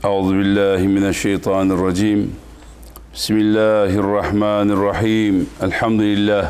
Euzu billahi mineşşeytanirracim. Bismillahirrahmanirrahim. Elhamdülillah.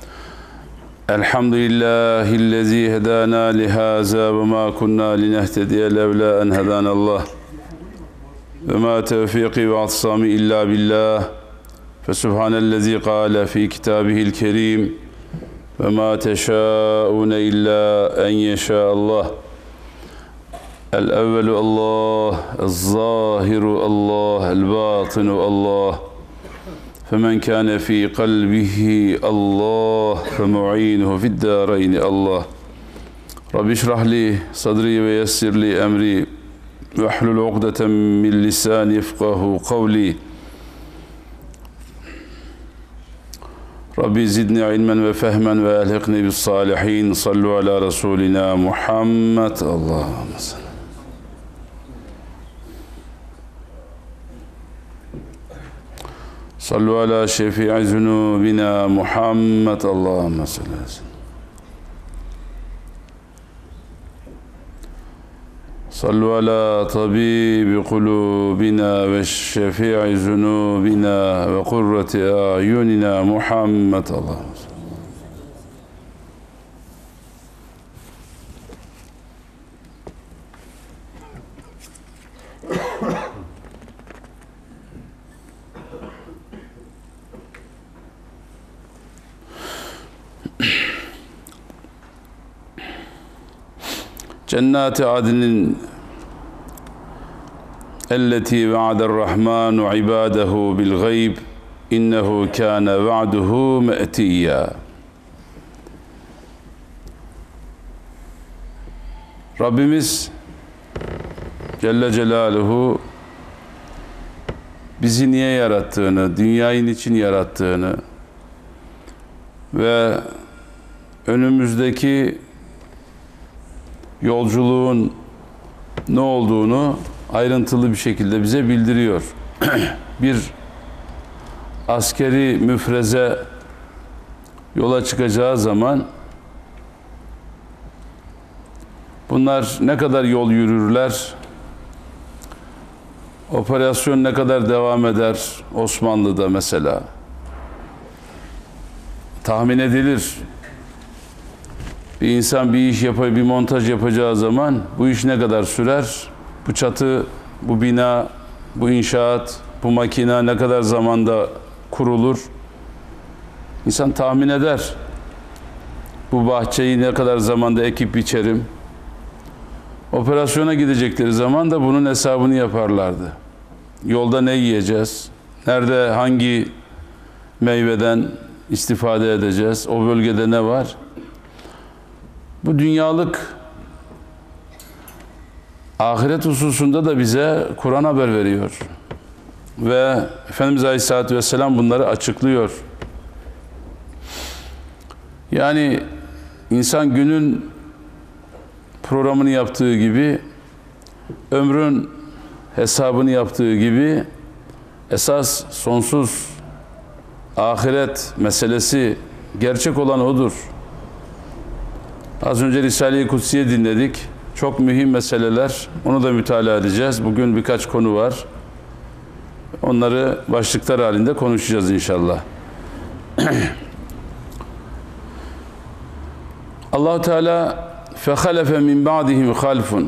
Elhamdülillahillezî hedâna lihâzâ ve mâ kunnâ linehtediye levlâ en hedânallah. Ve mâ tevfîkî ve atsâmî illâ billah. Fesubhanellezî kâle fî kitâbihil kerîm. Ve mâ teşâ'ûne illâ en yeşâ'allah. El-evvelu Allah, el-zâhiru Allah, el-bâtinu Allah. Femen kâne fî kalbihi Allah, femu'inuhu fid-dâreyni Allah. Rabbi şrahli sadri ve yessirli emri ve ahlul uqdeten min lisâni yefqahu kavli. Rabbi zidni ilmen ve fehmen ve elhiqni bis salihin. Sallu ala Resulina Muhammed. Allahümme salli. Sallu ala şefi'i zunubina Muhammed. Allahümme salli. Sallu ala tabibi kulubina ve şefi'i zunubina ve kurrati ayunina Muhammed. Allahümme salli. Cennet-i adnin elleti va'adarrahmanu ibadahu bil gayb innehu kana va'duhu me'tiyya. Rabbimiz Celle Celaluhu bizi niye yarattığını, dünyayı için yarattığını ve önümüzdeki yolculuğun ne olduğunu ayrıntılı bir şekilde bize bildiriyor. Bir askeri müfreze yola çıkacağı zaman bunlar ne kadar yol yürürler, operasyon ne kadar devam eder Osmanlı'da mesela tahmin edilir. Bir insan bir iş yapıyor, bir montaj yapacağı zaman bu iş ne kadar sürer? Bu çatı, bu bina, bu inşaat, bu makine ne kadar zamanda kurulur? İnsan tahmin eder. Bu bahçeyi ne kadar zamanda ekip biçerim? Operasyona gidecekleri zaman da bunun hesabını yaparlardı. Yolda ne yiyeceğiz? Nerede hangi meyveden istifade edeceğiz? O bölgede ne var? Bu dünyalık ahiret hususunda da bize Kur'an haber veriyor. Ve Efendimiz Aleyhisselatü Vesselam bunları açıklıyor. Yani insan günün programını yaptığı gibi, ömrün hesabını yaptığı gibi esas sonsuz ahiret meselesi gerçek olan odur. Az önce Risale-i Kutsiye dinledik. Çok mühim meseleler. Onu da mütalaa edeceğiz. Bugün birkaç konu var. Onları başlıklar halinde konuşacağız inşallah. Allah-u Teala فَخَلَفَ مِنْ بَعْدِهِمْ خَلْفٌ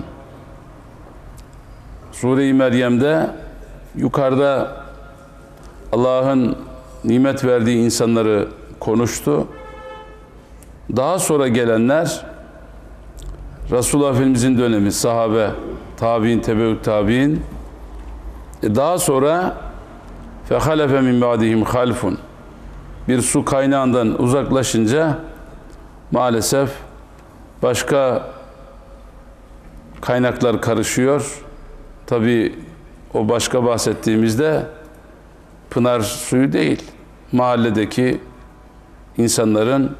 Sure-i Meryem'de yukarıda Allah'ın nimet verdiği insanları konuştu. Daha sonra gelenler Resulullah Efendimizin dönemi, sahabe, tabi'in, tebeut tabi'in. Daha sonra فَخَلَفَ مِنْ بَعْدِهِمْ خَلْفٌ Bir su kaynağından uzaklaşınca maalesef başka kaynaklar karışıyor. Tabi o başka bahsettiğimizde pınar suyu değil. Mahalledeki insanların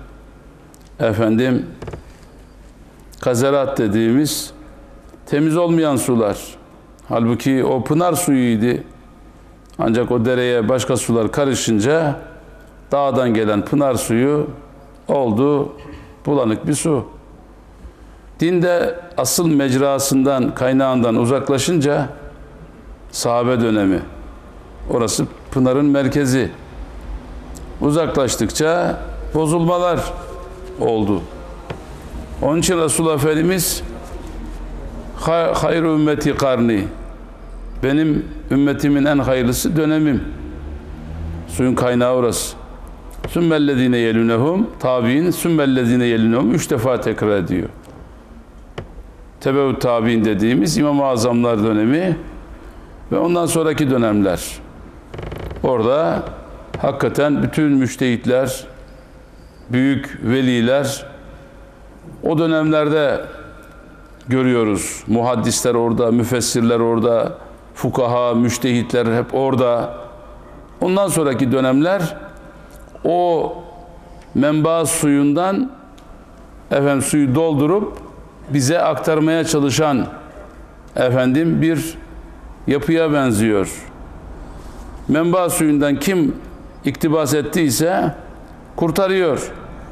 kazerat dediğimiz temiz olmayan sular. Halbuki o pınar suyuydu. Ancak o dereye başka sular karışınca dağdan gelen pınar suyu oldu bulanık bir su. Din de asıl mecrasından, kaynağından uzaklaşınca Sahabe dönemi. Orası Pınar'ın merkezi. Uzaklaştıkça bozulmalar oldu. Onun için Resulullah Efendimiz hayru ümmeti karni, benim ümmetimin en hayırlısı dönemim. Suyun kaynağı orası. Sümmellezine yelunehum, tabi'in sümmellezine yelunehum 3 defa tekrar ediyor. Tebeut tabi'in dediğimiz İmam-ı Azamlar dönemi ve ondan sonraki dönemler. Orada hakikaten bütün müştehitler, büyük veliler o dönemlerde görüyoruz. Muhaddisler orada, müfessirler orada, fukaha, müştehitler hep orada. Ondan sonraki dönemler o menba suyundan suyu doldurup bize aktarmaya çalışan bir yapıya benziyor. Menba suyundan kim iktibas ettiyse kurtarıyor.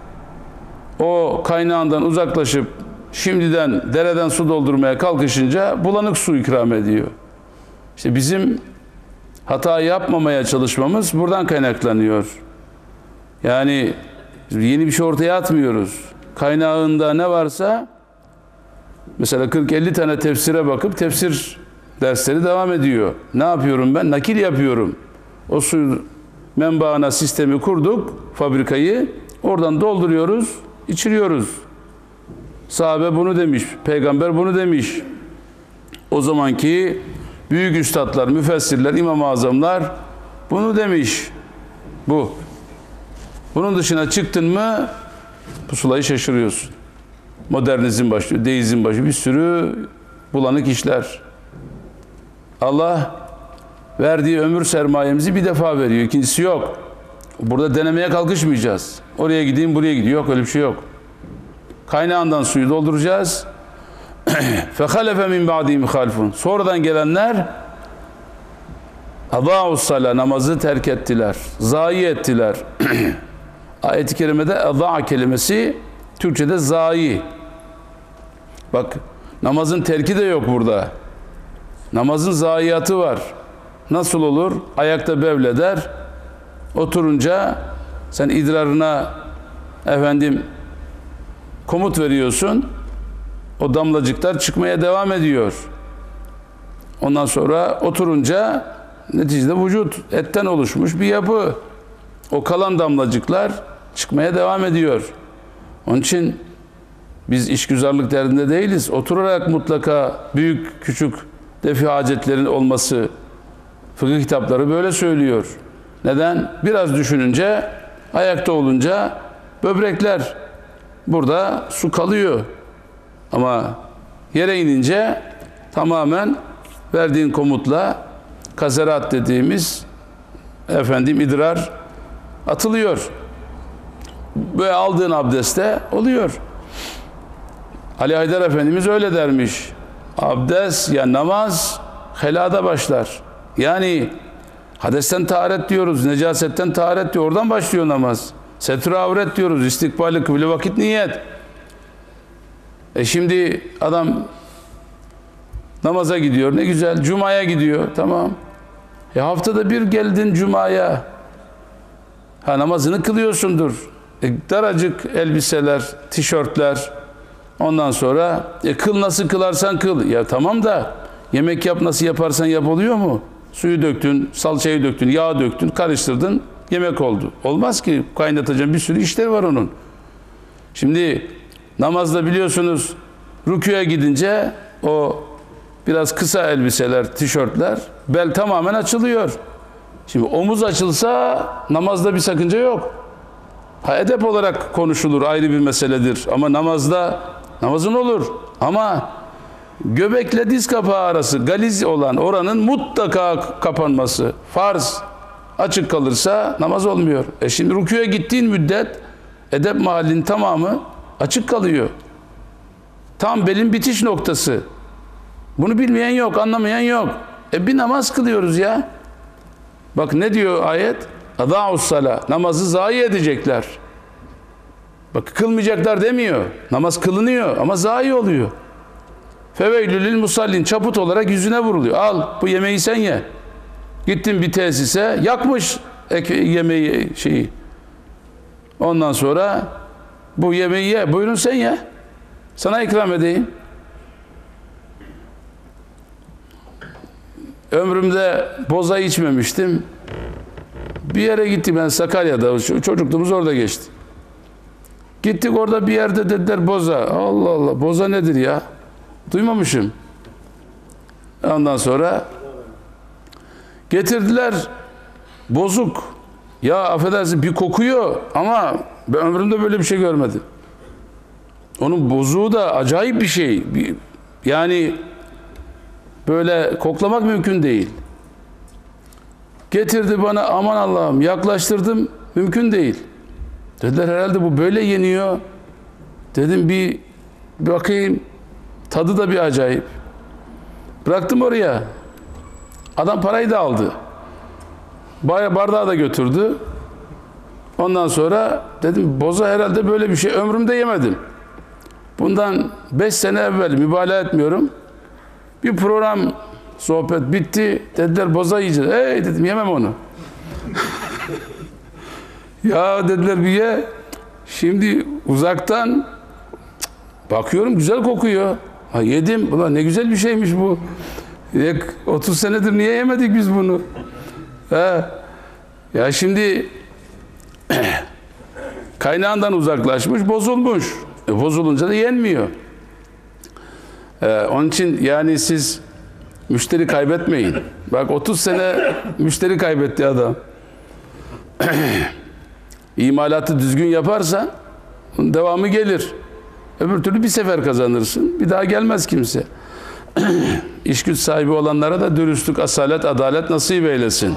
O kaynağından uzaklaşıp şimdiden dereden su doldurmaya kalkışınca bulanık su ikram ediyor. İşte bizim hata yapmamaya çalışmamız buradan kaynaklanıyor. Yani yeni bir şey ortaya atmıyoruz. Kaynağında ne varsa mesela 40-50 tane tefsire bakıp tefsir dersleri devam ediyor. Ne yapıyorum ben? Nakil yapıyorum. O suyu menbaına sistemi kurduk, fabrikayı. Oradan dolduruyoruz, içiriyoruz. Sahabe bunu demiş, peygamber bunu demiş. O zamanki büyük üstadlar, müfessirler, İmam-ı Azamlar bunu demiş. Bu. Bunun dışına çıktın mı pusulayı şaşırıyorsun. Modernizm başlıyor, deizm başlıyor. Bir sürü bulanık işler. Allah verdiği ömür sermayemizi bir defa veriyor. İkincisi yok. Burada denemeye kalkışmayacağız. Oraya gideyim, buraya gideyim. Yok, öyle bir şey yok. Kaynağından suyu dolduracağız. فَخَلَفَ مِنْ بَعْدِهِمْ خَلْفٌ Sonradan gelenler اَضَاعُ الصَّلَى namazı terk ettiler. Zayi ettiler. Ayet-i kerimede اَضَاعَ kelimesi Türkçe'de zayi. Bak, namazın terki de yok burada. Namazın zayiatı var. Nasıl olur? Ayakta bevleder. Oturunca sen idrarına komut veriyorsun. O damlacıklar çıkmaya devam ediyor. Ondan sonra oturunca neticede vücut etten oluşmuş bir yapı. O kalan damlacıklar çıkmaya devam ediyor. Onun için biz işgüzarlık derdinde değiliz. Oturarak mutlaka büyük küçük defi hacetlerin olması, fıkıh kitapları böyle söylüyor. Neden? Biraz düşününce, ayakta olunca böbrekler burada su kalıyor. Ama yere inince tamamen verdiğin komutla kazerat dediğimiz idrar atılıyor. Böyle aldığın abdeste oluyor. Ali Haydar Efendimiz öyle dermiş. Abdest ya namaz helada başlar. Yani hadesten taharet diyoruz, necasetten taharet diyor. Oradan başlıyor namaz. Setre avret diyoruz, istikbali kıble vakit niyet. Şimdi adam namaza gidiyor, ne güzel. Cuma'ya gidiyor, tamam. Haftada bir geldin Cuma'ya. Namazını kılıyorsundur. Daracık elbiseler, tişörtler. Ondan sonra kıl nasıl kılarsan kıl. Ya tamam da yemek yap nasıl yaparsan yap oluyor mu? Suyu döktün, salçayı döktün, yağ döktün, karıştırdın, yemek oldu. Olmaz ki, kaynatacağım bir sürü işleri var onun. Şimdi namazda biliyorsunuz rükûya gidince o biraz kısa elbiseler, tişörtler, bel tamamen açılıyor. Şimdi omuz açılsa namazda bir sakınca yok. Edep olarak konuşulur, ayrı bir meseledir. Ama namazın olur. Ama göbekle diz kapağı arası galiz olan oranın mutlaka kapanması farz. Açık kalırsa namaz olmuyor. Şimdi rükûya gittiğin müddet edep mahallinin tamamı açık kalıyor. Tam belin bitiş noktası. Bunu bilmeyen yok, anlamayan yok. Bir namaz kılıyoruz ya. Bak ne diyor ayet? Adâ'us salâ. Namazı zayi edecekler. Bak kılmayacaklar demiyor. Namaz kılınıyor ama zayi oluyor. Feveylül lil musallin, çaput olarak yüzüne vuruluyor. Al bu yemeği sen ye. Gittin bir tesise, yakmış yemeği şeyi. Ondan sonra bu yemeği ye. Buyurun sen ye. Sana ikram edeyim. Ömrümde boza içmemiştim. Bir yere gittim ben, Sakarya'da. Çocukluğumuz orada geçti. Gittik, orada bir yerde dediler boza. Allah Allah, boza nedir ya? Duymamışım. Ondan sonra getirdiler, bozuk. Ya affedersin, bir kokuyor ama ben ömrümde böyle bir şey görmedim. Onun bozuğu da acayip bir şey. Yani böyle koklamak mümkün değil. Getirdi bana, aman Allah'ım, yaklaştırdım, mümkün değil. Dediler herhalde bu böyle yeniyor. Dedim bir bakayım, tadı da bir acayip. Bıraktım oraya. Adam parayı da aldı. Bardağı da götürdü. Ondan sonra dedim boza herhalde böyle bir şey ömrümde yemedim. Bundan 5 sene evvel, mübalağa etmiyorum, bir program, sohbet bitti. Dediler boza yiyeceğiz. Dedim yemem onu. Ya dediler bir ye. Şimdi uzaktan bakıyorum güzel kokuyor. Ha, yedim. Ulan ne güzel bir şeymiş bu. 30 senedir niye yemedik biz bunu? Ha. Ya şimdi kaynağından uzaklaşmış, bozulmuş. Bozulunca da yenmiyor. Onun için yani siz müşteri kaybetmeyin. Bak 30 sene müşteri kaybetti adam. İmalatı düzgün yaparsan devamı gelir. Öbür türlü bir sefer kazanırsın. Bir daha gelmez kimse. İş güç sahibi olanlara da dürüstlük, asalet, adalet nasip eylesin.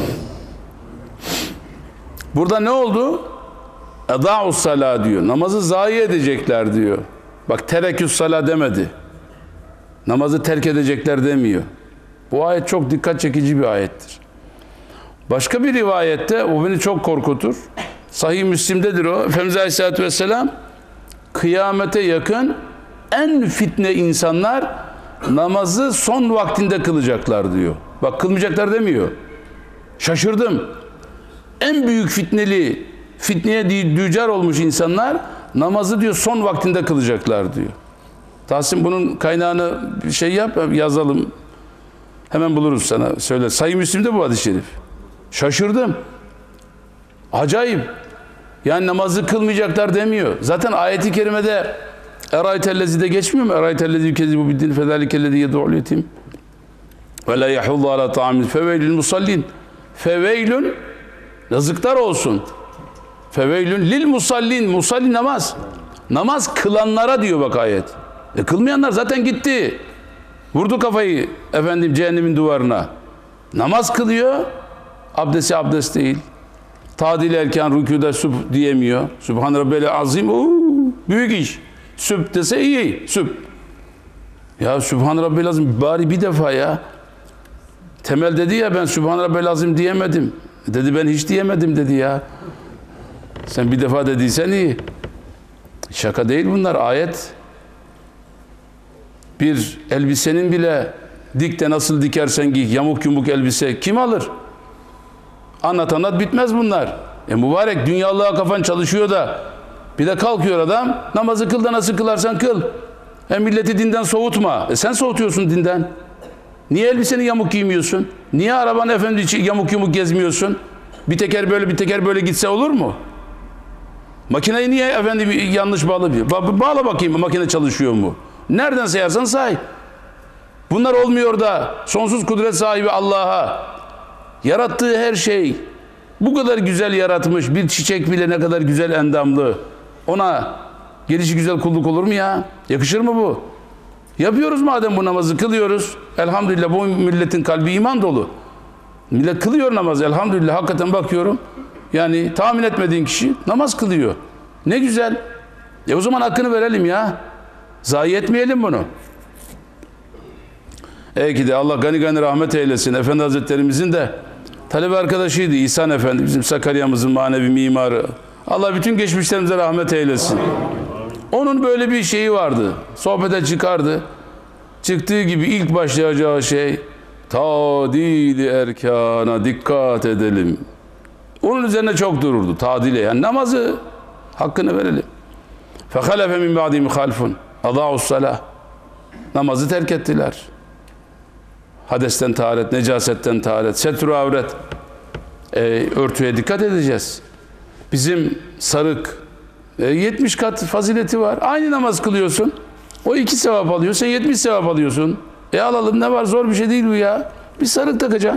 Burada ne oldu? Eda'us salâ diyor. Namazı zayi edecekler diyor. Bak tereküs salâ demedi. Namazı terk edecekler demiyor. Bu ayet çok dikkat çekici bir ayettir. Başka bir rivayette, o beni çok korkutur. Sahih Müslim'dedir o. Efendimiz Aleyhisselatü Vesselam, kıyamete yakın en fitne insanlar namazı son vaktinde kılacaklar diyor. Bak kılmayacaklar demiyor. Şaşırdım. En büyük fitneye düçar olmuş insanlar namazı diyor son vaktinde kılacaklar diyor. Tahsin bunun kaynağını bir şey yap, yazalım. Hemen buluruz sana. Söyle. Sahih Müslim'de bu hadis-i şerif. Şaşırdım. Acayip. Yani namazı kılmayacaklar demiyor. Zaten ayeti kerimede Eraytellezide geçmiyor mu? Eraytellezi yükezzibu biddin fezâlikellezî yed'u'l yetim ve lâ yahuddu alâ ta'amil feveylül musallin. Feveylün, yazıklar olsun. Feveylün lil musallin. Musallin namaz. Namaz kılanlara diyor bak ayet. Kılmayanlar zaten gitti. Vurdu kafayı efendim cehennemin duvarına. Namaz kılıyor. Abdesti abdest değil. Tadil erken rükûda süb diyemiyor. Sübhan Rabbel azim. Büyük iş. Süb dese iyi. Süb. Ya Sübhan Rabbel azim bari bir defa ya. Temel dedi ya ben Sübhan Rabbel azim diyemedim. Dedi ben hiç diyemedim dedi ya. Sen bir defa dediysen iyi. Şaka değil bunlar, ayet. Bir elbisenin bile dikte nasıl dikersen giy, yamuk yumuk elbise kim alır? Anlat bitmez bunlar. Mübarek dünyalığa kafan çalışıyor da bir de kalkıyor adam, namazı kıl da nasıl kılarsan kıl. Milleti dinden soğutma. Sen soğutuyorsun dinden. Niye elbiseni yamuk giymiyorsun? Niye araban efendim yamuk yumuk gezmiyorsun? Bir teker böyle bir teker böyle gitse olur mu? Makineyi niye efendim yanlış bağlı? Bağla bakayım makine çalışıyor mu? Nereden sayarsan say. Bunlar olmuyor da sonsuz kudret sahibi Allah'a yarattığı her şey bu kadar güzel yaratmış, bir çiçek bile ne kadar güzel endamlı. Ona gelişi güzel kulluk olur mu ya? Yakışır mı bu? Yapıyoruz madem bu namazı, kılıyoruz. Elhamdülillah bu milletin kalbi iman dolu. Millet kılıyor namazı elhamdülillah, hakikaten bakıyorum. Yani tahmin etmediğin kişi namaz kılıyor. Ne güzel. O zaman hakkını verelim ya. Zayi etmeyelim bunu. Ki de Allah gani gani rahmet eylesin. Efendi Hazretlerimizin de talebe arkadaşıydı İhsan Efendi. Bizim Sakarya'mızın manevi mimarı. Allah bütün geçmişlerimize rahmet eylesin. Onun böyle bir şeyi vardı. Sohbete çıkardı. çıktığı gibi ilk başlayacağı şey tadil-i erkana dikkat edelim. Onun üzerine çok dururdu. Tadile, yani namazı hakkını verelim. فَخَلَفَ مِنْ بَعْدِهِمْ خَلْفٌ اَضَاعُوا الصَّلَاةِ Namazı terk ettiler. Hadesten taharet, necasetten taharet, setr-i avret. Örtüye dikkat edeceğiz. Bizim sarık 70 kat fazileti var. Aynı namaz kılıyorsun. O 2 sevap alıyor. Sen 70 sevap alıyorsun. Alalım, ne var, zor bir şey değil bu ya. Bir sarık takacaksın.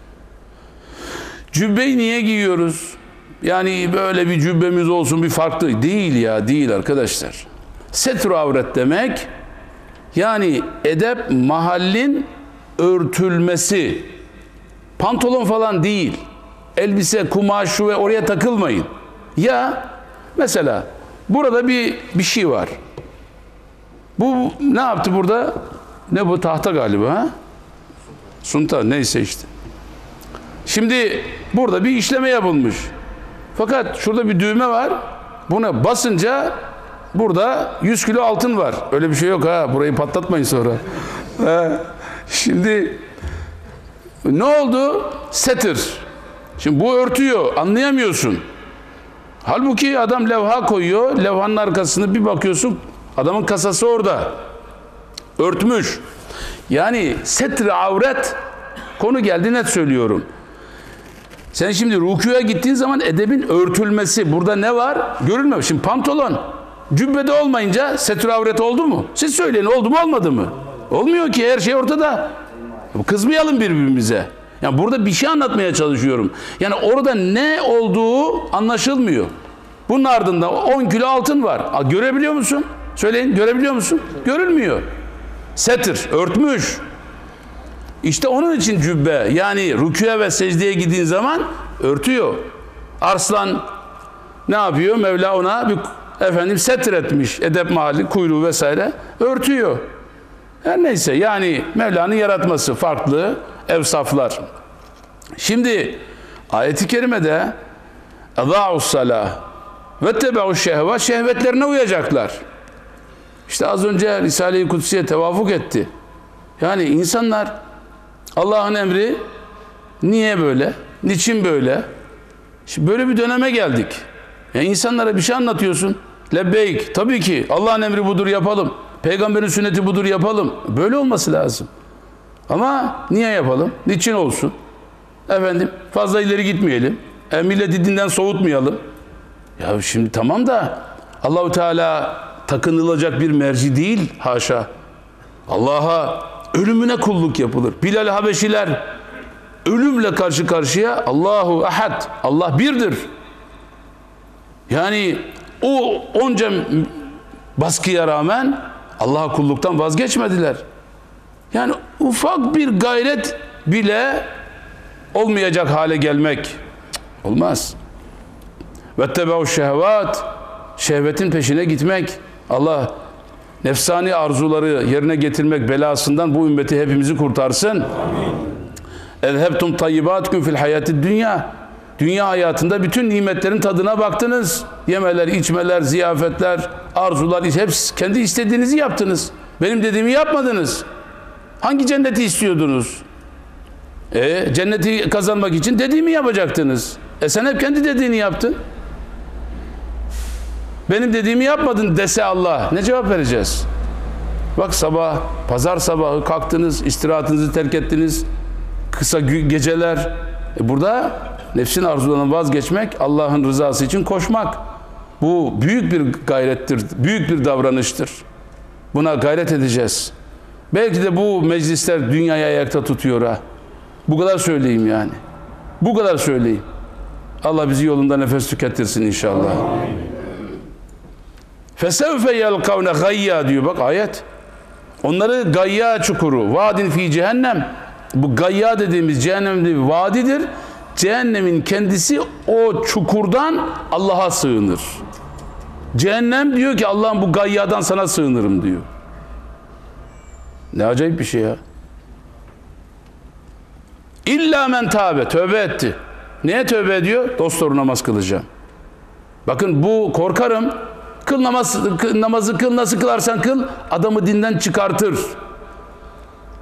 Cübbeyi niye giyiyoruz? Yani böyle bir cübbemiz olsun, bir farklı. Değil ya, değil arkadaşlar. Setr-i avret demek, yani edep, mahallin örtülmesi. Pantolon falan değil. Elbise, kumaş, şu ve oraya takılmayın. Ya mesela burada bir şey var. Bu ne yaptı burada? Ne bu, tahta galiba ha? Sunta, neyse işte. Şimdi burada bir işleme yapılmış. Fakat şurada bir düğme var. Buna basınca burada 100 kilo altın var. Öyle bir şey yok ha. Burayı patlatmayın sonra. Şimdi ne oldu? Setir. Şimdi bu örtüyor. Anlayamıyorsun. Halbuki adam levha koyuyor. Levhanın arkasını bir bakıyorsun. Adamın kasası orada. Örtmüş. Yani setr-i avret, konu geldi, net söylüyorum. Sen şimdi rükûya gittiğin zaman edebin örtülmesi. Burada ne var? Görülmemiş. Şimdi pantolon cübbede olmayınca setr-i avret oldu mu? Siz söyleyin, oldu mu olmadı mı? Olmuyor ki, her şey ortada. Kızmayalım birbirimize. Yani burada bir şey anlatmaya çalışıyorum. Yani orada ne olduğu anlaşılmıyor. Bunun ardında 10 kilo altın var. Görebiliyor musun? Söyleyin, görebiliyor musun? Görülmüyor. Setir, örtmüş. İşte onun için cübbe, yani rükûya ve secdeye gittiğin zaman örtüyor. Arslan ne yapıyor? Mevla ona bir setir etmiş. Edep mahalli, kuyruğu vesaire örtüyor. Her neyse, yani Mevla'nın yaratması farklı evsaflar. Şimdi ayet-i kerimede اَضَاعُوا الصَّلَاةِ وَاتَّبَعُوا الشَّهْوَةِ şehvetlerine uyacaklar. İşte az önce Risale-i Kutsiye tevafuk etti. Yani insanlar Allah'ın emri niye böyle? Niçin böyle? Şimdi böyle bir döneme geldik. Yani insanlara bir şey anlatıyorsun. Lebbeyk. Tabii ki Allah'ın emri budur, yapalım. Peygamberin sünneti budur, yapalım. Böyle olması lazım. Ama niye yapalım? Niçin olsun? Fazla ileri gitmeyelim. Milleti dinden soğutmayalım. Ya şimdi tamam da Allahu Teala takınılacak bir merci değil, haşa. Allah'a ölümüne kulluk yapılır. Bilal Habeşiler ölümle karşı karşıya, Allahu Ahad, Allah birdir. Yani o onca baskıya rağmen Allah'a kulluktan vazgeçmediler. Yani ufak bir gayret bile olmayacak hale gelmek olmaz. Vettebe'u şehvat, şehvetin peşine gitmek. Allah nefsani arzuları yerine getirmek belasından bu ümmeti, hepimizi kurtarsın. Ezhebtum tayyibatkum fil hayatid dünya. Dünya hayatında bütün nimetlerin tadına baktınız. Yemeler, içmeler, ziyafetler, arzular, hepsi kendi istediğinizi yaptınız. Benim dediğimi yapmadınız. Hangi cenneti istiyordunuz? Cenneti kazanmak için dediğimi yapacaktınız. Sen hep kendi dediğini yaptın. Benim dediğimi yapmadın dese Allah, ne cevap vereceğiz? Bak, sabah, pazar sabahı kalktınız, istirahatınızı terk ettiniz, kısa geceler. Burada nefsin arzularından vazgeçmek, Allah'ın rızası için koşmak. Bu büyük bir gayrettir, büyük bir davranıştır. Buna gayret edeceğiz. Belki de bu meclisler dünyayı ayakta tutuyor ha. Bu kadar söyleyeyim yani. Bu kadar söyleyeyim. Allah bizi yolunda nefes tükettirsin inşallah. فَسَوْفَ يَلْقَوْنَ غَيَّا diyor bak ayet. Onları gayya çukuru, vadin fi cehennem. Bu gayya dediğimiz cehennemde bir vadidir. Cehennemin kendisi o çukurdan Allah'a sığınır. Cehennem diyor ki Allah'ım bu gayyadan sana sığınırım diyor. Ne acayip bir şey ya. İlla men tâbe, tövbe etti. Neye tövbe ediyor? Dosdoğru namaz kılacağım. Bakın bu, korkarım, namazı kıl, nasıl kılarsan kıl, adamı dinden çıkartır.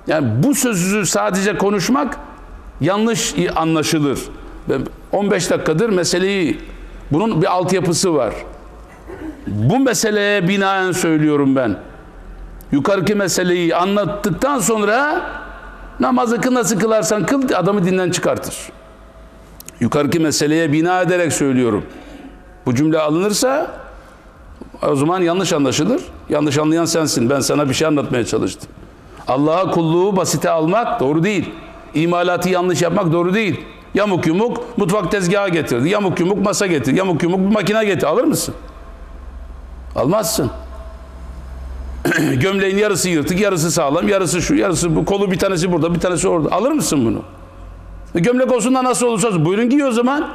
Yani bu sözü sadece konuşmak yanlış anlaşılır. 15 dakikadır meseleyi, bunun bir altyapısı var. Bu meseleye binaen söylüyorum ben. Yukarıki meseleyi anlattıktan sonra namazı nasıl kılarsan kıl, adamı dinden çıkartır. Yukarıki meseleye bina ederek söylüyorum. Bu cümle alınırsa o zaman yanlış anlaşılır. Yanlış anlayan sensin. Ben sana bir şey anlatmaya çalıştım. Allah'a kulluğu basite almak doğru değil. İmalatı yanlış yapmak doğru değil. Yamuk yumuk mutfak tezgahı getirdi. Yamuk yumuk masa getir. Yamuk yumuk bir makine getir. Alır mısın? Almazsın. Gömleğin yarısı yırtık, yarısı sağlam, yarısı şu, yarısı bu. Kolu bir tanesi burada, bir tanesi orada. Alır mısın bunu? Gömlek olsun da nasıl olursa olsun. Buyurun giy o zaman.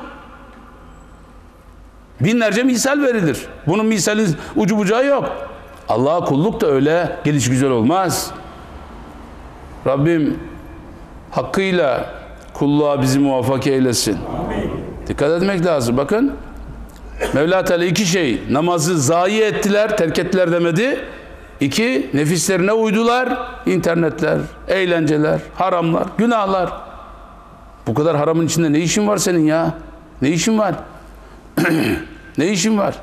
Binlerce misal verilir. Bunun misalin ucu bucağı yok. Allah'a kulluk da öyle gelişgüzel olmaz. Rabbim hakkıyla kulluğa bizi muvaffak eylesin. Dikkat etmek lazım. Bakın Mevla Teala iki şey, namazı zayi ettiler, terk ettiler demedi. İki, nefislerine uydular. İnternetler, eğlenceler, haramlar, günahlar. Bu kadar haramın içinde ne işin var senin ya? Ne işin var? Ne işin var?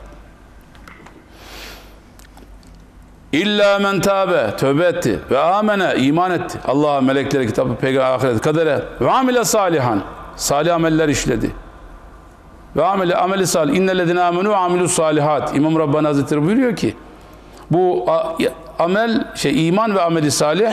İlla men tâbe, tövbe etti ve amene, iman etti. Allah'a, meleklere, kitabı, peygamber, ahiret, kadere ve amile salihan, salih ameller işledi. Ve ameli salih, innellezine amenu ve amilus salihat. İmam Rabbani Hazretleri buyuruyor ki bu iman ve ameli salih,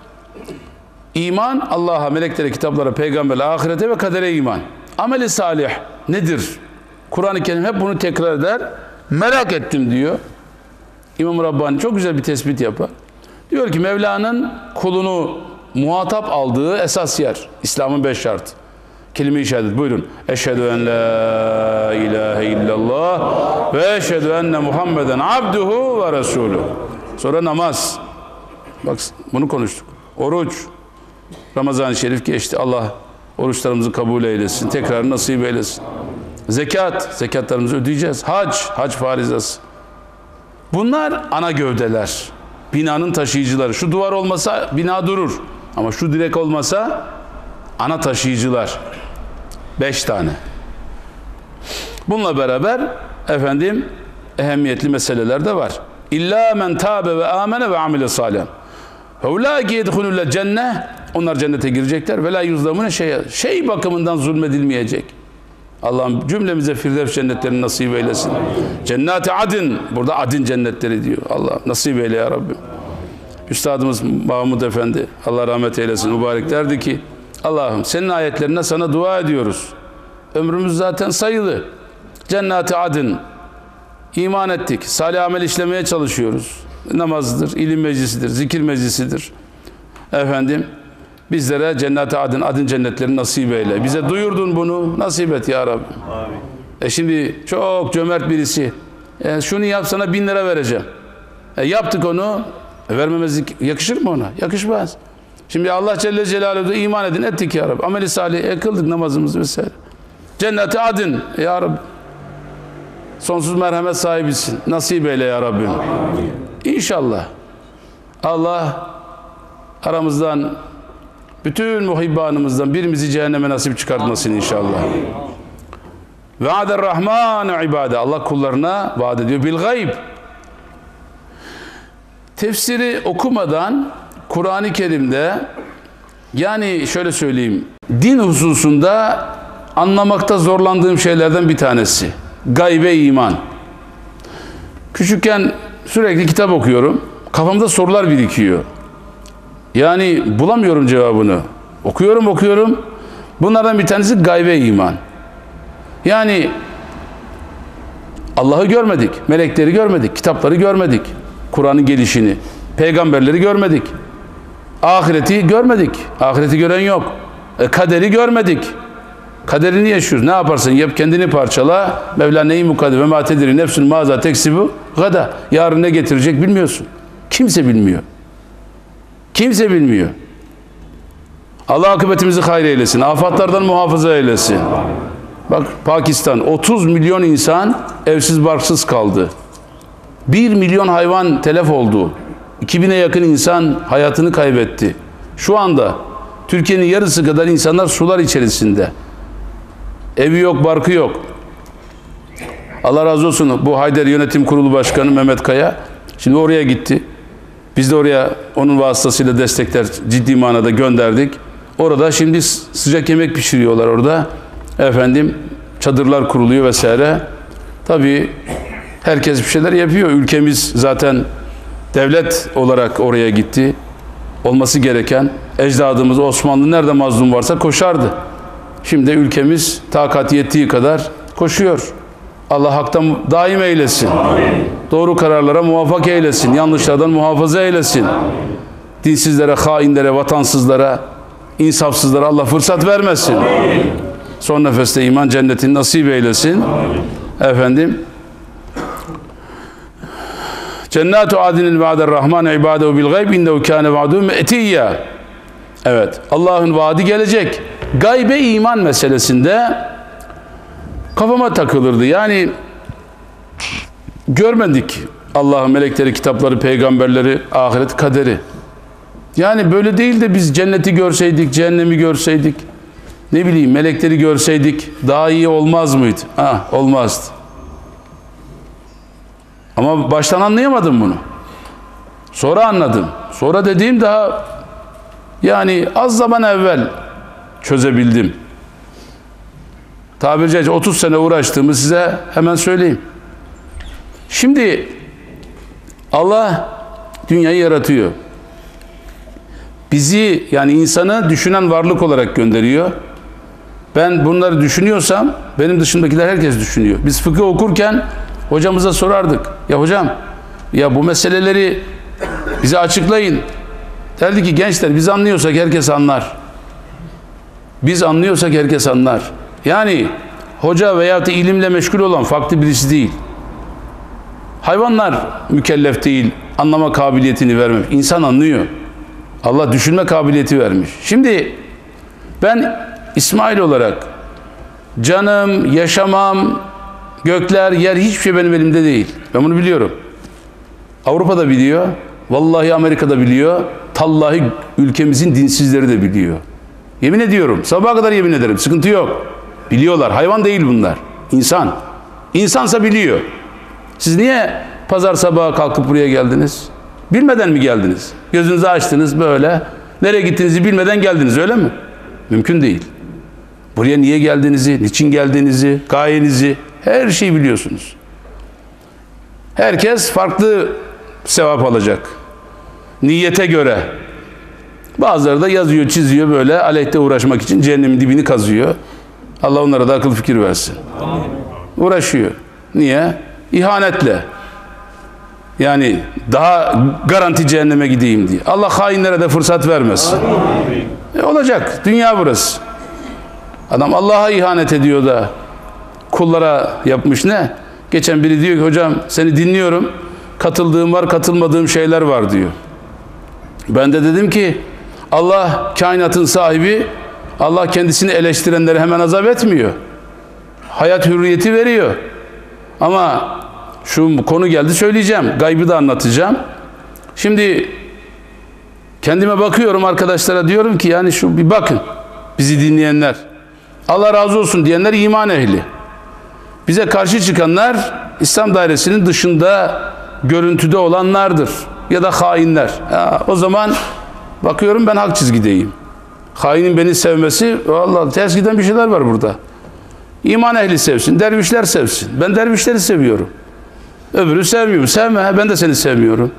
iman Allah'a, meleklere, kitaplara, peygamberlere, ahirete ve kadere iman. Ameli salih nedir? Kur'an-ı Kerim hep bunu tekrar eder. Merak ettim diyor. İmam Rabbani çok güzel bir tespit yapar. Diyor ki Mevla'nın kulunu muhatap aldığı esas yer. İslam'ın 5 şartı. Kelime-i şehadet. Buyurun. Eşhedü en la ilahe illallah ve eşhedü enne Muhammeden abduhu ve resuluhu. Sonra namaz. Bak bunu konuştuk. Oruç. Ramazan-ı Şerif geçti. Allah oruçlarımızı kabul eylesin. Tekrar nasip eylesin. Zekat. Zekatlarımızı ödeyeceğiz. Hac farizası. Bunlar ana gövdeler. Binanın taşıyıcıları. Şu duvar olmasa bina durur. Ama şu direk olmasa ana taşıyıcılar. 5 tane. Bununla beraber efendim ehemmiyetli meseleler de var. İlla men tâbe ve amene ve amile salihan. Feulâike yedhulûle cenneh. Onlar cennete girecekler. Ve lâ yuzlamûne şey bakımından zulmedilmeyecek. Allah'ım cümlemize Firdevs cennetlerini nasip eylesin. Cennet-i adın. Burada adın cennetleri diyor. Allah nasip eyle ya Rabbim. Üstadımız Mahmud Efendi, Allah rahmet eylesin, mübarek derdi ki Allah'ım senin ayetlerine sana dua ediyoruz. Ömrümüz zaten sayılı. Cennet-i adın. İman ettik. Salih amel işlemeye çalışıyoruz. Namazdır, ilim meclisidir, zikir meclisidir. Efendim bizlere cennet-i adın cennetlerini nasip eyle. Bize duyurdun bunu, nasip et ya Rabbi. Amin. Şimdi çok cömert birisi. Şunu yap sana 1000 lira vereceğim. Yaptık onu. Vermemezlik yakışır mı ona? Yakışmaz. Şimdi Allah Celle Celaluhu'da iman edin ettik ya Rabbi. Ameli salih kıldık namazımızı vesaire. Cennet-i adın ya Rabbi. Sonsuz merhamet sahibisin. Nasip eyle ya Rabbim. İnşallah. Allah aramızdan bütün muhibbanımızdan birimizi cehenneme nasip çıkartmasın inşallah. Ve'ader rahmanu ibade. Allah kullarına vaat ediyor. Bil gayb. Tefsiri okumadan Kur'an-ı Kerim'de yani şöyle söyleyeyim din hususunda anlamakta zorlandığım şeylerden bir tanesi. Gaybe iman. Küçükken sürekli kitap okuyorum. Kafamda sorular birikiyor. Yani bulamıyorum cevabını. Okuyorum. Bunlardan bir tanesi gaybe iman. Yani Allah'ı görmedik, melekleri görmedik, kitapları görmedik. Kur'an'ın gelişini, peygamberleri görmedik. Ahireti görmedik. Ahireti gören yok. Kaderi görmedik. Kaderini yaşıyoruz. Ne yaparsan yap kendini parçala. Mevla neyi mukadder ve ma tedri nefsün maza teksibu gada. Yarın ne getirecek bilmiyorsun. Kimse bilmiyor. Kimse bilmiyor. Allah akıbetimizi hayır eylesin. Afatlardan muhafaza eylesin. Bak Pakistan 30 milyon insan evsiz barksız kaldı. 1 milyon hayvan telef oldu. 2000'e yakın insan hayatını kaybetti. Şu anda Türkiye'nin yarısı kadar insanlar sular içerisinde. Evi yok, barkı yok. Allah razı olsun, bu Haydar Yönetim Kurulu Başkanı Mehmet Kaya şimdi oraya gitti. Biz de oraya onun vasıtasıyla destekler ciddi manada gönderdik. Orada şimdi sıcak yemek pişiriyorlar orada. Efendim çadırlar kuruluyor vesaire. Tabii herkes bir şeyler yapıyor. Ülkemiz zaten devlet olarak oraya gitti. Olması gereken, ecdadımız Osmanlı nerede mazlum varsa koşardı. Şimdi ülkemiz takat yettiği kadar koşuyor. Allah haktan daim eylesin. Amin. Doğru kararlara muvaffak eylesin. Yanlışlardan muhafaza eylesin. Amin. Dinsizlere, hainlere, vatansızlara, insafsızlara Allah fırsat vermesin. Amin. Son nefeste iman cennetini nasip eylesin. Amin. Efendim Cennatu adinin va'der rahman ibadehu bil gayb innehu kâne va'duhu me'tiyya. Evet, Allah'ın vaadi gelecek. Gaybe iman meselesinde kafama takılırdı. Yani görmedik Allah'ın melekleri, kitapları, peygamberleri, ahiret, kaderi. Yani böyle değil de biz cenneti görseydik, cehennemi görseydik, ne bileyim melekleri görseydik daha iyi olmaz mıydı? Olmazdı. Ama baştan anlayamadım bunu. Sonra anladım. Sonra dediğim daha yani az zaman evvel çözebildim. Tabiri caizse 30 sene uğraştığımı size hemen söyleyeyim. Şimdi Allah dünyayı yaratıyor. Bizi yani insanı düşünen varlık olarak gönderiyor. Ben bunları düşünüyorsam benim dışımdakiler herkes düşünüyor. Biz fıkıh okurken hocamıza sorardık. Ya hocam ya bu meseleleri bize açıklayın. Derdi ki gençler biz anlıyorsak herkes anlar. Biz anlıyorsak herkes anlar. Yani hoca veya da ilimle meşgul olan farklı birisi değil. Hayvanlar mükellef değil. Anlama kabiliyetini vermemiş. İnsan anlıyor. Allah düşünme kabiliyeti vermiş. Şimdi ben İsmail olarak canım, yaşamam, gökler, yer hiçbir şey benim elimde değil. Ben bunu biliyorum. Avrupa'da biliyor. Vallahi Amerika'da biliyor. Tallahi ülkemizin dinsizleri de biliyor. Yemin ediyorum. Sabaha kadar yemin ederim. Sıkıntı yok. Biliyorlar. Hayvan değil bunlar. İnsan. İnsansa biliyor. Siz niye pazar sabahı kalkıp buraya geldiniz? Bilmeden mi geldiniz? Gözünüzü açtınız böyle. Nereye gittiğinizi bilmeden geldiniz öyle mi? Mümkün değil. Buraya niye geldiğinizi, niçin geldiğinizi, gayenizi her şeyi biliyorsunuz. Herkes farklı sevap alacak. Niyete göre. Bazıları da yazıyor, çiziyor böyle aleyhte uğraşmak için cehennemin dibini kazıyor. Allah onlara da akıl fikir versin. Amin. Uğraşıyor. Niye? İhanetle. Yani daha garanti cehenneme gideyim diye. Allah hainlere de fırsat vermesin. Olacak. Dünya burası. Adam Allah'a ihanet ediyor da kullara yapmış ne? Geçen biri diyor ki hocam seni dinliyorum. Katıldığım var, katılmadığım şeyler var diyor. Ben de dedim ki Allah kainatın sahibi, Allah kendisini eleştirenleri hemen azap etmiyor. Hayat hürriyeti veriyor. Ama şu konu geldi söyleyeceğim. Gaybı da anlatacağım. Şimdi kendime bakıyorum arkadaşlara diyorum ki yani şu bir bakın. Bizi dinleyenler. Allah razı olsun diyenler iman ehli. Bize karşı çıkanlar İslam dairesinin dışında görüntüde olanlardır. Ya da hainler. O zaman bakıyorum ben hak çizgideyim. Hainin beni sevmesi vallahi ters giden bir şeyler var burada. İman ehli sevsin, dervişler sevsin. Ben dervişleri seviyorum. Öbürü sevmiyorum. Sevme, ben de seni sevmiyorum.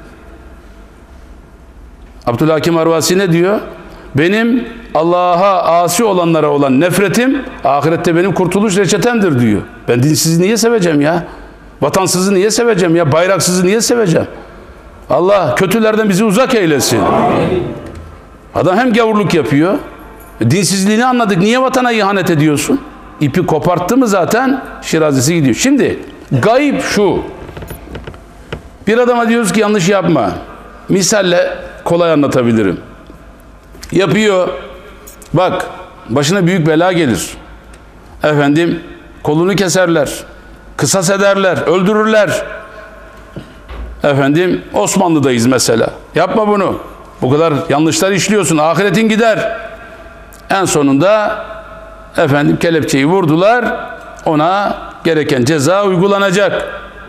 Abdülhakim Arvasi ne diyor? Benim Allah'a asi olanlara olan nefretim ahirette benim kurtuluş reçetemdir diyor. Ben dinsizi niye seveceğim ya? Vatansızı niye seveceğim ya? Bayraksızı niye seveceğim? Allah kötülerden bizi uzak eylesin. Adam hem gavurluk yapıyor. Dinsizliğini anladık. Niye vatana ihanet ediyorsun? İpi koparttı mı zaten şirazesi gidiyor. Şimdi gayb şu. Bir adama diyoruz ki yanlış yapma. Misalle kolay anlatabilirim. Yapıyor. Bak başına büyük bela gelir. Efendim kolunu keserler. Kısas ederler. Öldürürler. Efendim Osmanlı'dayız mesela. Yapma bunu. Bu kadar yanlışlar işliyorsun. Ahiretin gider. En sonunda efendim kelepçeyi vurdular. Ona gereken ceza uygulanacak.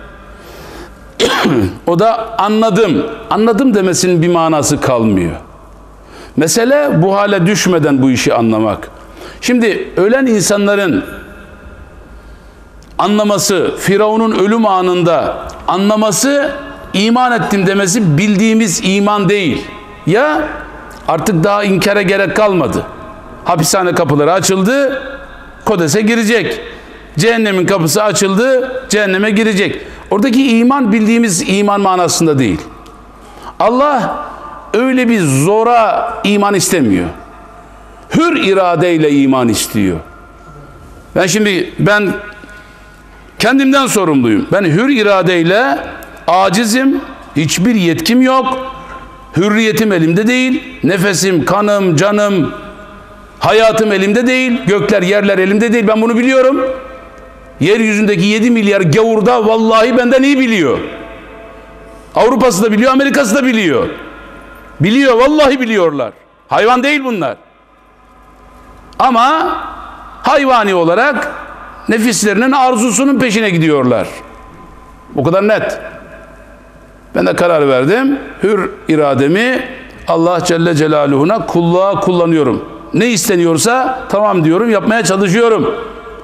O da anladım. Anladım demesinin bir manası kalmıyor. Mesele bu hale düşmeden bu işi anlamak. Şimdi ölen insanların anlaması, Firavun'un ölüm anında anlaması, iman ettim demesi bildiğimiz iman değil. Ya artık daha inkara gerek kalmadı. Hapishane kapıları açıldı, Kodes'e girecek. Cehennemin kapısı açıldı, cehenneme girecek. Oradaki iman bildiğimiz iman manasında değil. Allah öyle bir zora iman istemiyor. Hür iradeyle iman istiyor. Ben kendimden sorumluyum. Ben hür iradeyle acizim, hiçbir yetkim yok. Hürriyetim elimde değil. Nefesim, kanım, canım, hayatım elimde değil. Gökler, yerler elimde değil. Ben bunu biliyorum. Yeryüzündeki 7 milyar gavurda vallahi benden iyi biliyor. Avrupa'sı da biliyor, Amerika'sı da biliyor. Biliyor, vallahi biliyorlar. Hayvan değil bunlar. Ama hayvani olarak nefislerinin arzusunun peşine gidiyorlar. Bu kadar net. Ben de karar verdim. Hür irademi Allah Celle Celaluhu'na kulluğa kullanıyorum. Ne isteniyorsa tamam diyorum, yapmaya çalışıyorum.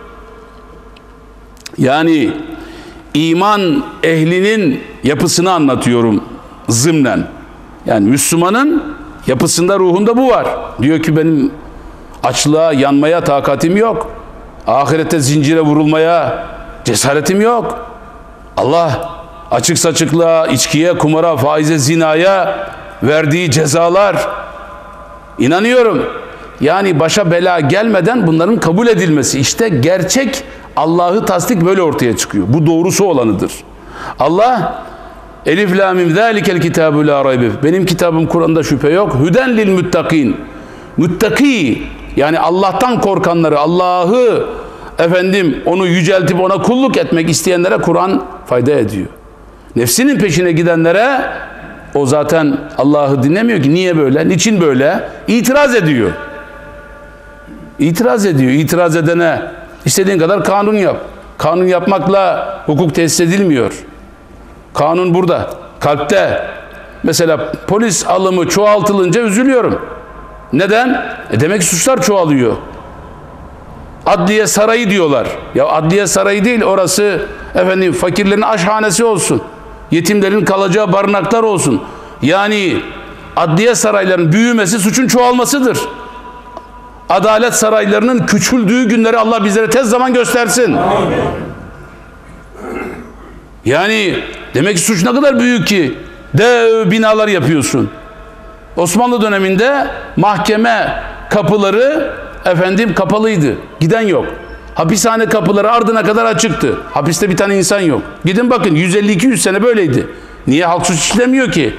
Yani iman ehlinin yapısını anlatıyorum zımnen. Yani Müslümanın yapısında, ruhunda bu var. Diyor ki benim açlığa, yanmaya takatim yok. Ahirette zincire vurulmaya cesaretim yok. Allah açık saçıklığa, içkiye, kumara, faize, zinaya verdiği cezalar, inanıyorum. Yani başa bela gelmeden bunların kabul edilmesi. İşte gerçek Allah'ı tasdik böyle ortaya çıkıyor. Bu doğrusu olanıdır. Allah Elif la mim zalikel kitabu la raybe. Benim kitabım Kur'an'da şüphe yok. Hüden lil muttakin. Muttaki yani Allah'tan korkanları, Allah'ı onu yüceltip ona kulluk etmek isteyenlere Kur'an fayda ediyor. Nefsinin peşine gidenlere o zaten Allah'ı dinlemiyor ki. Niye böyle? Niçin böyle? İtiraz ediyor. İtiraz ediyor. İtiraz edene istediğin kadar kanun yap. Kanun yapmakla hukuk tesis edilmiyor. Kanun burada, kalpte. Mesela polis alımı çoğaltılınca üzülüyorum. Neden? Demek ki suçlar çoğalıyor. Adliye sarayı diyorlar. Ya adliye sarayı değil, orası fakirlerin aşhanesi olsun. Yetimlerin kalacağı barınaklar olsun. Yani adliye saraylarının büyümesi suçun çoğalmasıdır. Adalet saraylarının küçüldüğü günleri Allah bizlere tez zaman göstersin. Amin. Yani demek ki suç ne kadar büyük ki dev binalar yapıyorsun. Osmanlı döneminde mahkeme kapıları kapalıydı. Giden yok. Hapishane kapıları ardına kadar açıktı. Hapiste bir tane insan yok. Gidin bakın 150-200 sene böyleydi. Niye halk suç işlemiyor ki?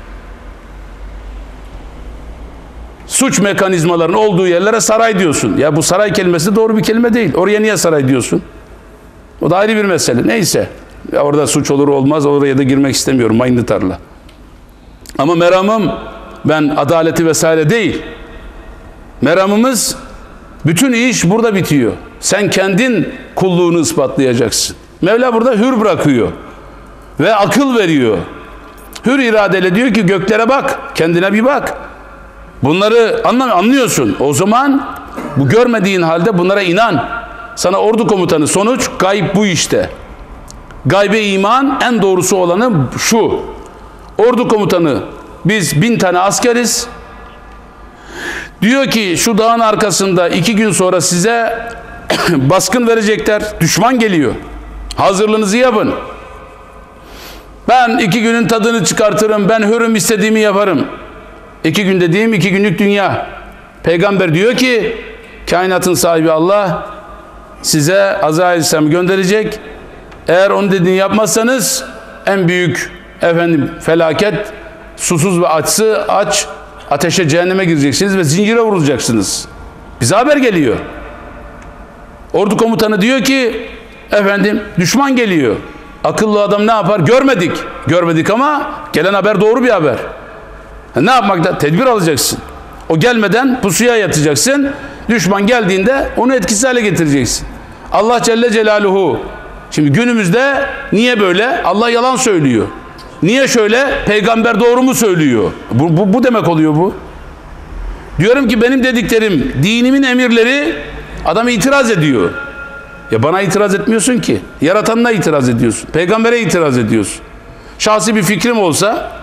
Suç mekanizmalarının olduğu yerlere saray diyorsun. Ya bu saray kelimesi doğru bir kelime değil. Oraya niye saray diyorsun? O da ayrı bir mesele. Neyse. Ya orada suç olur olmaz, oraya da girmek istemiyorum. Mayınlı tarla. Ama meramım ben adaleti vesaire değil. Meramımız bütün iş burada bitiyor. Sen kendin kulluğunu ispatlayacaksın. Mevla burada hür bırakıyor. Ve akıl veriyor. Hür iradeyle diyor ki göklere bak, kendine bir bak. Bunları anlıyorsun. O zaman bu görmediğin halde bunlara inan. Sana ordu komutanı, sonuç gayb bu işte. Gaybe iman en doğrusu olanı şu. Ordu komutanı, biz 1000 tane askeriz. Diyor ki şu dağın arkasında 2 gün sonra size baskın verecekler. Düşman geliyor. Hazırlığınızı yapın. Ben 2 günün tadını çıkartırım. Ben hürüm, istediğimi yaparım. 2 gün dediğim 2 günlük dünya. Peygamber diyor ki kainatın sahibi Allah size Azrail Aleyhisselam'ı gönderecek. Eğer onun dediğini yapmazsanız en büyük felaket, susuz ve aç ateşe, cehenneme gireceksiniz ve zincire vurulacaksınız. Bize haber geliyor. Ordu komutanı diyor ki düşman geliyor. Akıllı adam ne yapar? Görmedik ama gelen haber doğru bir haber. Ne yapmakta? Tedbir alacaksın. O gelmeden pusuya yatacaksın. Düşman geldiğinde onu etkisiz hale getireceksin. Allah Celle Celaluhu. Şimdi günümüzde niye böyle? Allah yalan söylüyor. Niye şöyle? Peygamber doğru mu söylüyor? Bu demek oluyor bu. Diyorum ki benim dediklerim, dinimin emirleri, adam itiraz ediyor. Ya bana itiraz etmiyorsun ki. Yaratanına itiraz ediyorsun. Peygambere itiraz ediyorsun. Şahsi bir fikrim olsa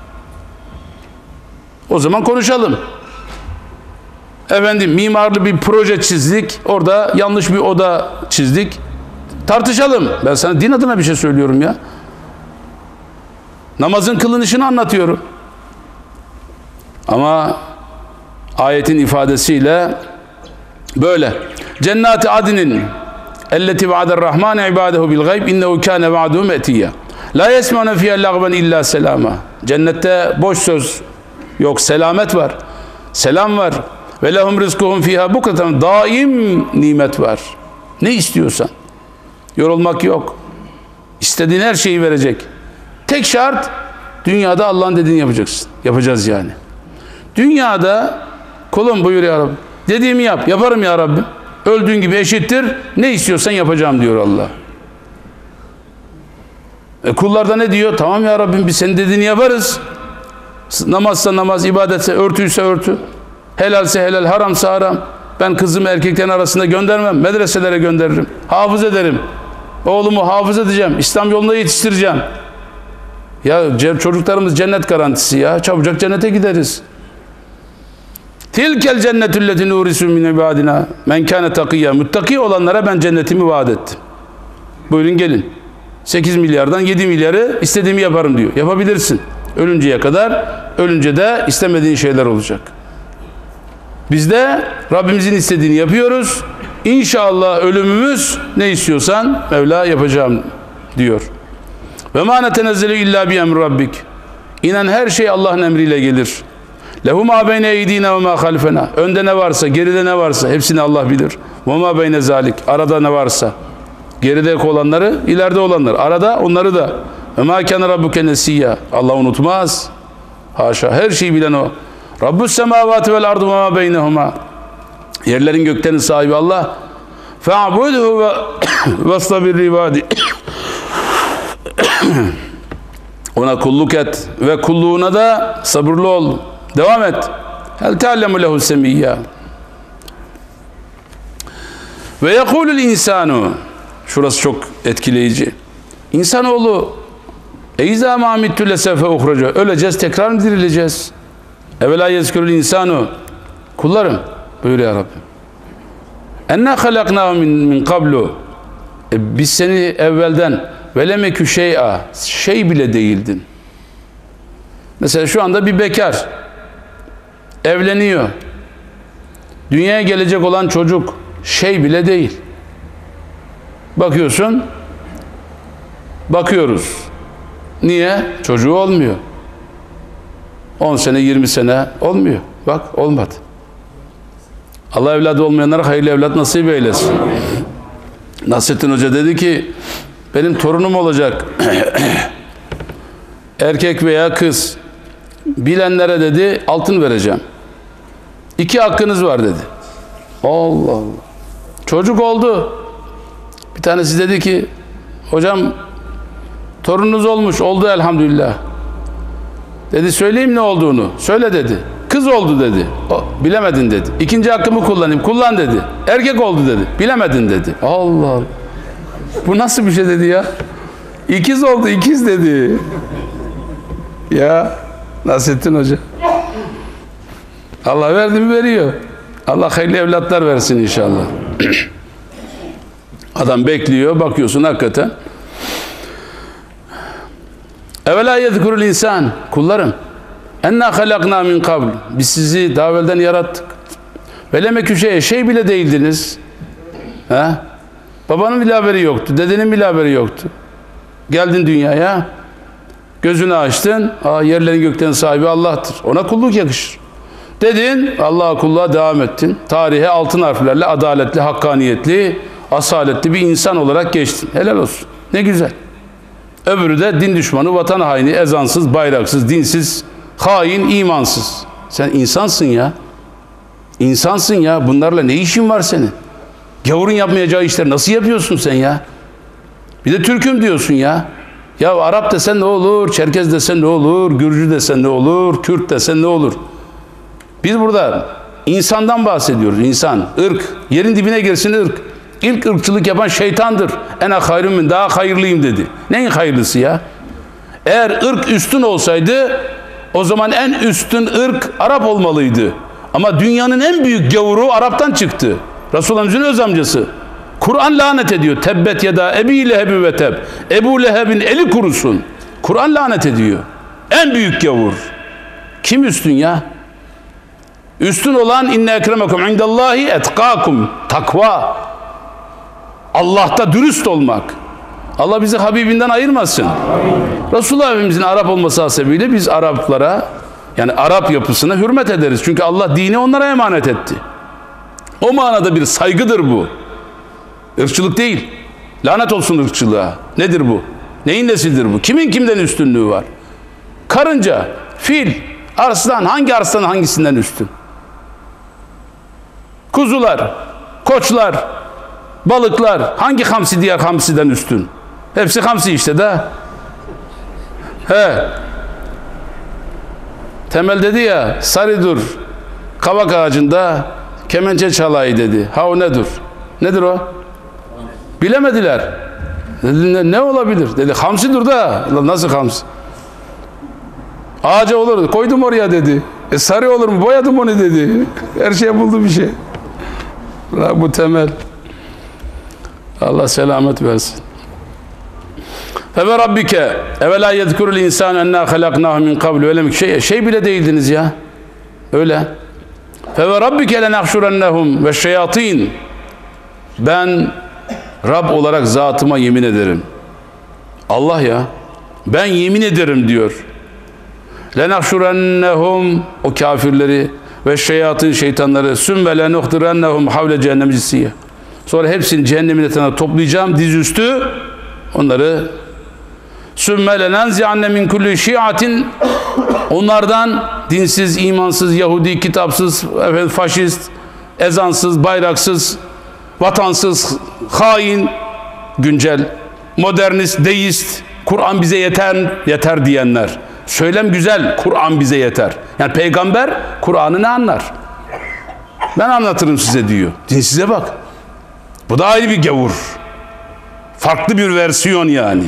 o zaman konuşalım. Efendim mimarlı bir proje çizdik. Orada yanlış bir oda çizdik. Tartışalım. Ben sana din adına bir şey söylüyorum ya. Namazın kılınışını anlatıyorum. Ama ayetin ifadesiyle böyle. Cennati adnin elleti va'der rahman ibadehu bil gayb innehu kana va'duhu metiya. La yesma'una fiha lagven illa selama. Cennette boş söz yok, selamet var. Selam var. Ve lehum rizkuhum fiha bukratan, daim nimet var. Ne istiyorsan. Yorulmak yok. İstediğin her şeyi verecek. Tek şart dünyada Allah'ın dediğini yapacaksın. Yapacağız yani. Dünyada kulum buyur ya Rabbi. Dediğimi yap. Yaparım ya Rabbi. Öldüğün gibi eşittir. Ne istiyorsan yapacağım diyor Allah. Kullar da ne diyor? Tamam ya Rabbim biz senin dediğini yaparız. Namazsa namaz, ibadetse örtüyse örtü. Helalse helal, haramsa haram. Ben kızımı erkeklerin arasında göndermem. Medreselere gönderirim. Hafız ederim. Oğlumu hafız edeceğim. İslam yolunda yetiştireceğim. Ya çocuklarımız cennet garantisi ya. Çabucak cennete gideriz. Tilkel cennetülleti nurisu min ibadina men kâne takiyya. Muttaki olanlara ben cennetimi vaat ettim. Buyurun gelin. 8 milyardan 7 milyarı istediğimi yaparım diyor. Yapabilirsin. Ölünceye kadar. Ölünce de istemediğin şeyler olacak. Biz de Rabbimizin istediğini yapıyoruz. İnşallah ölümümüz ne istiyorsan Mevla yapacağım diyor. Ve ma netenezzelu illa bi emri rabbik. İnan her şey Allah'ın emriyle gelir. Lehu ma beyne eydina ve ma halfena. Önde ne varsa, geride ne varsa hepsini Allah bilir. Ve ma beyne zalik. Arada ne varsa. Geride olanları, ileride olanları. Arada onları da. Ve ma kana rabbuke nesiyya. Allah unutmaz. Haşa. Her şeyi bilen o. Rabbus semavati vel ardu ve ma beynehuma. Yerlerin göklerin sahibi Allah. Fe'budhu ve vastabir ibadi. Ona kulluk et ve kulluğuna da sabırlı ol. Devam et. Hel te'allemu lehu semiyya. Ve yekulul insanu. Şurası çok etkileyici. İnsanoğlu eyza ma mittu lesefe uhraca. Öleceğiz, tekrar mı dirileceğiz? Evvela yezkurul insanu. Kullarım. Buyur ya Rabbi. Enna halakna min qablu. Biz seni evvelden velemekü şey'a. Şey bile değildin. Mesela şu anda bir bekar evleniyor. Dünyaya gelecek olan çocuk şey bile değil. Bakıyorsun. Bakıyoruz. Niye? Çocuğu olmuyor. 10 sene, 20 sene olmuyor. Bak olmadı. Allah evladı olmayanlara hayırlı evlat nasip eylesin. Nasrettin Hoca dedi ki benim torunum olacak. Erkek veya kız. Bilenlere dedi altın vereceğim. 2 hakkınız var dedi. Allah Allah. Çocuk oldu. Bir tanesi dedi ki hocam torununuz olmuş. Oldu elhamdülillah. Dedi söyleyeyim ne olduğunu. Söyle dedi. Kız oldu dedi. Bilemedin dedi. 2. hakkımı kullanayım. Kullan dedi. Erkek oldu dedi. Bilemedin dedi. Allah Allah. Bu nasıl bir şey dedi ya? İkiz oldu, ikiz dedi. Ya Nasrettin Hoca. Allah verdi mi veriyor. Allah hayırlı evlatlar versin inşallah. Adam bekliyor, bakıyorsun hakikaten. Evvela yezkurul insan. Kullarım. Enna halakna min kabl. Biz sizi daha evvelden yarattık. Ve lemekü şey bile değildiniz. Ha? Babanın bile haberi yoktu. Dedenin bile haberi yoktu. Geldin dünyaya. Gözünü açtın. Yerlerin göklerin sahibi Allah'tır. Ona kulluk yakışır. Dedin. Allah'a kulluğa devam ettin. Tarihe altın harflerle adaletli, hakkaniyetli, asaletli bir insan olarak geçtin. Helal olsun. Ne güzel. Öbürü de din düşmanı, vatan haini, ezansız, bayraksız, dinsiz, hain, imansız. Sen insansın ya. İnsansın ya. Bunlarla ne işin var senin? Gavurun yapmayacağı işleri nasıl yapıyorsun sen ya? Bir de Türk'üm diyorsun ya. Ya Arap desen ne olur, Çerkez desen ne olur, Gürcü desen ne olur, Kürt desen ne olur? Biz burada insandan bahsediyoruz. İnsan, ırk. Yerin dibine girsin ırk. İlk ırkçılık yapan şeytandır. Ene hayrümün, daha hayırlıyım dedi. Neyin hayırlısı ya? Eğer ırk üstün olsaydı o zaman en üstün ırk Arap olmalıydı. Ama dünyanın en büyük gavuru Arap'tan çıktı. Resulullah'ın öz amcası. Kur'an lanet ediyor. Tebbet yeda Ebi Leheb'in ve teb. Ebu Leheb'in eli kurusun. Kur'an lanet ediyor. En büyük gavur. Kim üstün ya? Üstün olan inne ekremekum indallahi etkakum. Takva. Allah'ta dürüst olmak. Allah bizi Habibinden ayırmasın. Resulullah Efendimizin Arap olması hasebiyle biz Araplara, yani Arap yapısına hürmet ederiz. Çünkü Allah dini onlara emanet etti. O manada bir saygıdır bu. Irkçılık değil. Lanet olsun ırkçılığa. Nedir bu? Neyin nesidir bu? Kimin kimden üstünlüğü var? Karınca, fil, arslan, hangi arslan hangisinden üstün? Kuzular, koçlar, balıklar, hangi hamsi diğer hamsiden üstün? Hepsi hamsi işte de. He. Temel dedi ya, sarı dur, kavak ağacında kemençe çalayı dedi. Ha o nedir? Nedir o? Bilemediler. Dedi, ne olabilir? Dedi, hamsidir da. Nasıl hamsi? Ağaca olur. Koydum oraya dedi. Sarı olur mu? Boyadım onu dedi. Her şeye buldu bir şey. Bu temel. Allah selamet versin. Febe rabbike evvela yezkurul insan enna halaknahu min qablu öyle mi? Şey bile değildiniz ya. Öyle. Febe rabbike lenahşurennehum ve şeyatin. Ben Rab olarak zatıma yemin ederim. Allah ya. Ben yemin ederim diyor. Lenahşurennehum o kafirleri ve şeyatın şeytanları sümme lenuhdirennehum havle cehennem cisiye. Sonra hepsini cehennemin etrafına toplayacağım dizüstü. Onları sümme lenenzi'anne min kulli şiatin onlardan dinsiz, imansız, Yahudi, kitapsız, faşist, ezansız, bayraksız, vatansız, hain, güncel, modernist, deist, Kur'an bize yeter diyenler. Söylem güzel, Kur'an bize yeter. Yani peygamber Kur'an'ı ne anlar? Ben anlatırım size diyor. Dinsize bak. Bu da ayrı bir gavur. Farklı bir versiyon yani.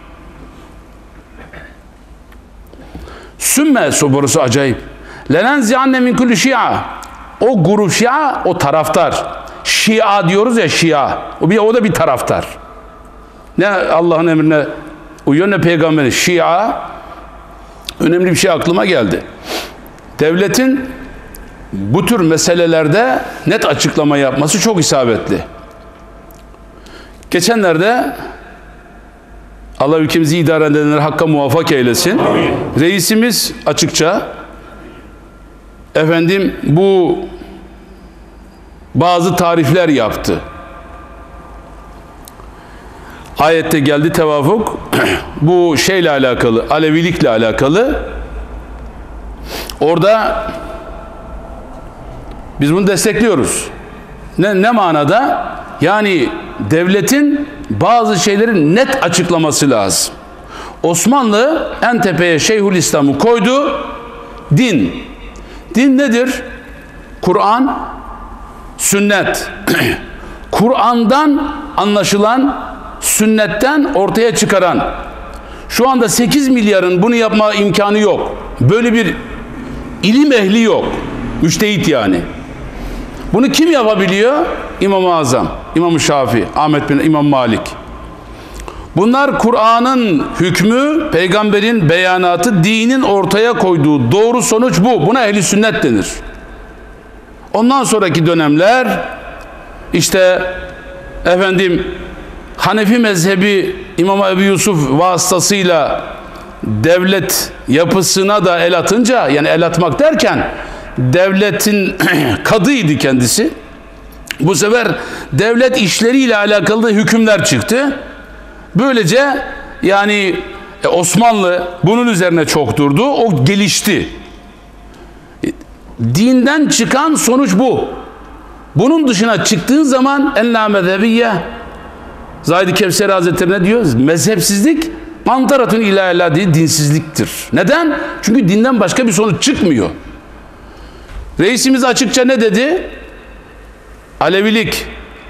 Sümme sorusu acayip. Lenenzi'anne min kulli şia. O grup şia, o taraftar. Şia diyoruz ya, şia. O da bir taraftar. Ne Allah'ın emrine uyuyor ne peygamberin. Şia. Önemli bir şey aklıma geldi. Devletin bu tür meselelerde net açıklama yapması çok isabetli. Geçenlerde Allah ülkemizi idare edenleri hakka muvaffak eylesin. Reisimiz açıkça bu bazı tarifler yaptı. Ayette geldi tevafuk. Bu şeyle alakalı, Alevilikle alakalı. Orada biz bunu destekliyoruz. Ne manada? Yani devletin bazı şeylerin net açıklaması lazım. Osmanlı en tepeye Şeyhülislam'ı koydu. Din. Din nedir? Kur'an, sünnet. Kur'an'dan anlaşılan, sünnetten ortaya çıkaran. Şu anda 8 milyarın bunu yapma imkanı yok. Böyle bir ilim ehli yok. Müçtehit yani. Bunu kim yapabiliyor? İmam-ı Azam, İmam-ı Şafii, Ahmet bin İmam Malik. Bunlar Kur'an'ın hükmü, peygamberin beyanatı, dinin ortaya koyduğu doğru sonuç bu. Buna ehli sünnet denir. Ondan sonraki dönemler işte Hanefi mezhebi İmam Ebu Yusuf vasıtasıyla devlet yapısına da el atınca, yani el atmak derken devletin kadıydı kendisi. Bu sefer devlet işleriyle alakalı da hükümler çıktı. Böylece yani Osmanlı bunun üzerine çok durdu. O gelişti. Dinden çıkan sonuç bu. Bunun dışına çıktığın zaman ennâ mezhebiyye, Zahid-i Kevseri Hazretleri ne diyor? Mezhepsizlik mantaratun ilâ diye dinsizliktir. Neden? Çünkü dinden başka bir sonuç çıkmıyor. Reisimiz açıkça ne dedi? Alevilik,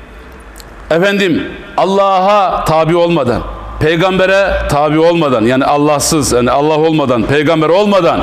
Allah'a tabi olmadan, peygambere tabi olmadan, yani Allahsız, yani Allah olmadan, peygamber olmadan,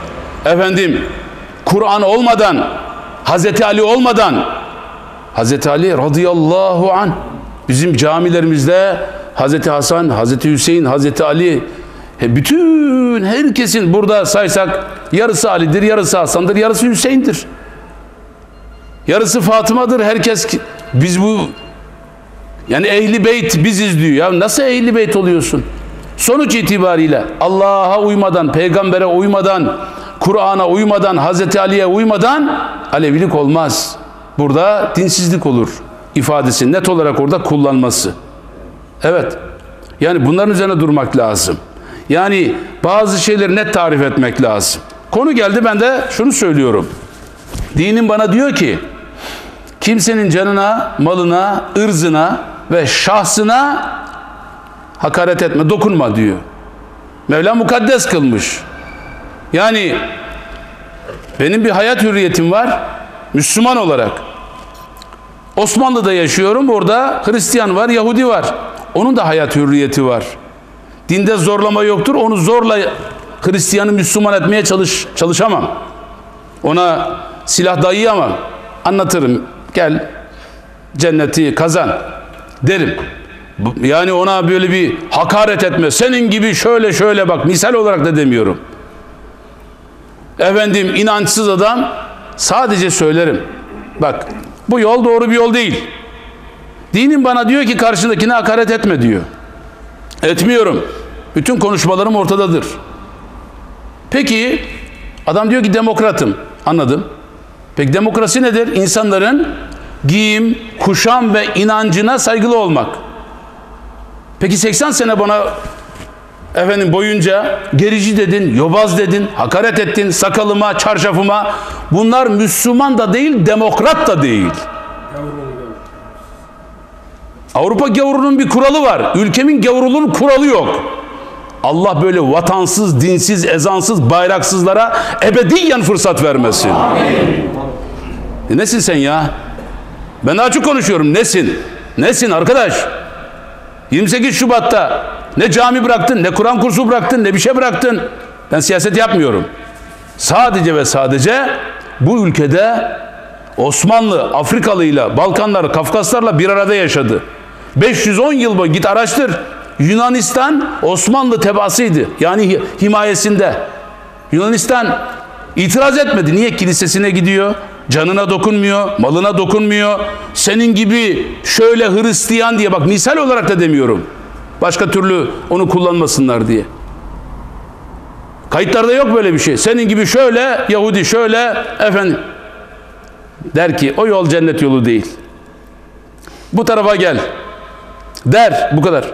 Kur'an olmadan, Hazreti Ali olmadan, Hazreti Ali radıyallahu anh, bizim camilerimizde Hazreti Hasan, Hazreti Hüseyin, Hazreti Ali, bütün herkesin burada saysak yarısı Ali'dir, yarısı Hasan'dır, yarısı Hüseyin'dir. Yarısı Fatıma'dır. Herkes, biz bu, yani ehli beyt biziz diyor. Ya nasıl ehli beyt oluyorsun? Sonuç itibariyle Allah'a uymadan, peygambere uymadan, Kur'an'a uymadan, Hazreti Ali'ye uymadan Alevilik olmaz. Burada dinsizlik olur ifadesi net olarak orada kullanması. Evet. Yani bunların üzerine durmak lazım. Yani bazı şeyleri net tarif etmek lazım. Konu geldi, ben de şunu söylüyorum. Dinim bana diyor ki kimsenin canına, malına, ırzına ve şahsına hakaret etme, dokunma diyor. Mevla mukaddes kılmış. Yani benim bir hayat hürriyetim var Müslüman olarak. Osmanlı'da yaşıyorum, orada Hristiyan var, Yahudi var. Onun da hayat hürriyeti var. Dinde zorlama yoktur. Onu zorla Hristiyanı Müslüman etmeye çalışamam. Ona silah dayayamam. Anlatırım. Gel cenneti kazan derim. Yani ona böyle bir hakaret etme. Senin gibi şöyle şöyle bak. Misal olarak da demiyorum. İnançsız adam, sadece söylerim. Bak, bu yol doğru bir yol değil. Dinim bana diyor ki karşındakine hakaret etme diyor. Etmiyorum. Bütün konuşmalarım ortadadır. Peki adam diyor ki demokratım. Anladım. Peki demokrasi nedir? İnsanların giyim, kuşam ve inancına saygılı olmak. Peki 80 sene bana boyunca gerici dedin, yobaz dedin, hakaret ettin, sakalıma, çarşafıma. Bunlar Müslüman da değil, demokrat da değil. Avrupa gavurunun bir kuralı var. Ülkemin gavurunun kuralı yok. Allah böyle vatansız, dinsiz, ezansız, bayraksızlara ebediyen fırsat vermesin. Nesin sen ya? Ben daha çok konuşuyorum. Nesin? Nesin arkadaş? 28 Şubat'ta ne cami bıraktın, ne Kur'an kursu bıraktın, ne bir şey bıraktın. Ben siyaset yapmıyorum. Sadece ve sadece bu ülkede Osmanlı, Afrikalıyla, Balkanlar, Kafkaslarla bir arada yaşadı. 510 yıl boyu git araştır. Yunanistan Osmanlı tebaasıydı. Yani himayesinde. Yunanistan itiraz etmedi. Niye? Kilisesine gidiyor, canına dokunmuyor, malına dokunmuyor. Senin gibi şöyle Hristiyan diye, bak misal olarak da demiyorum. Başka türlü onu kullanmasınlar diye. Kayıtlarda yok böyle bir şey. Senin gibi şöyle Yahudi, şöyle der ki o yol cennet yolu değil. Bu tarafa gel der, bu kadar.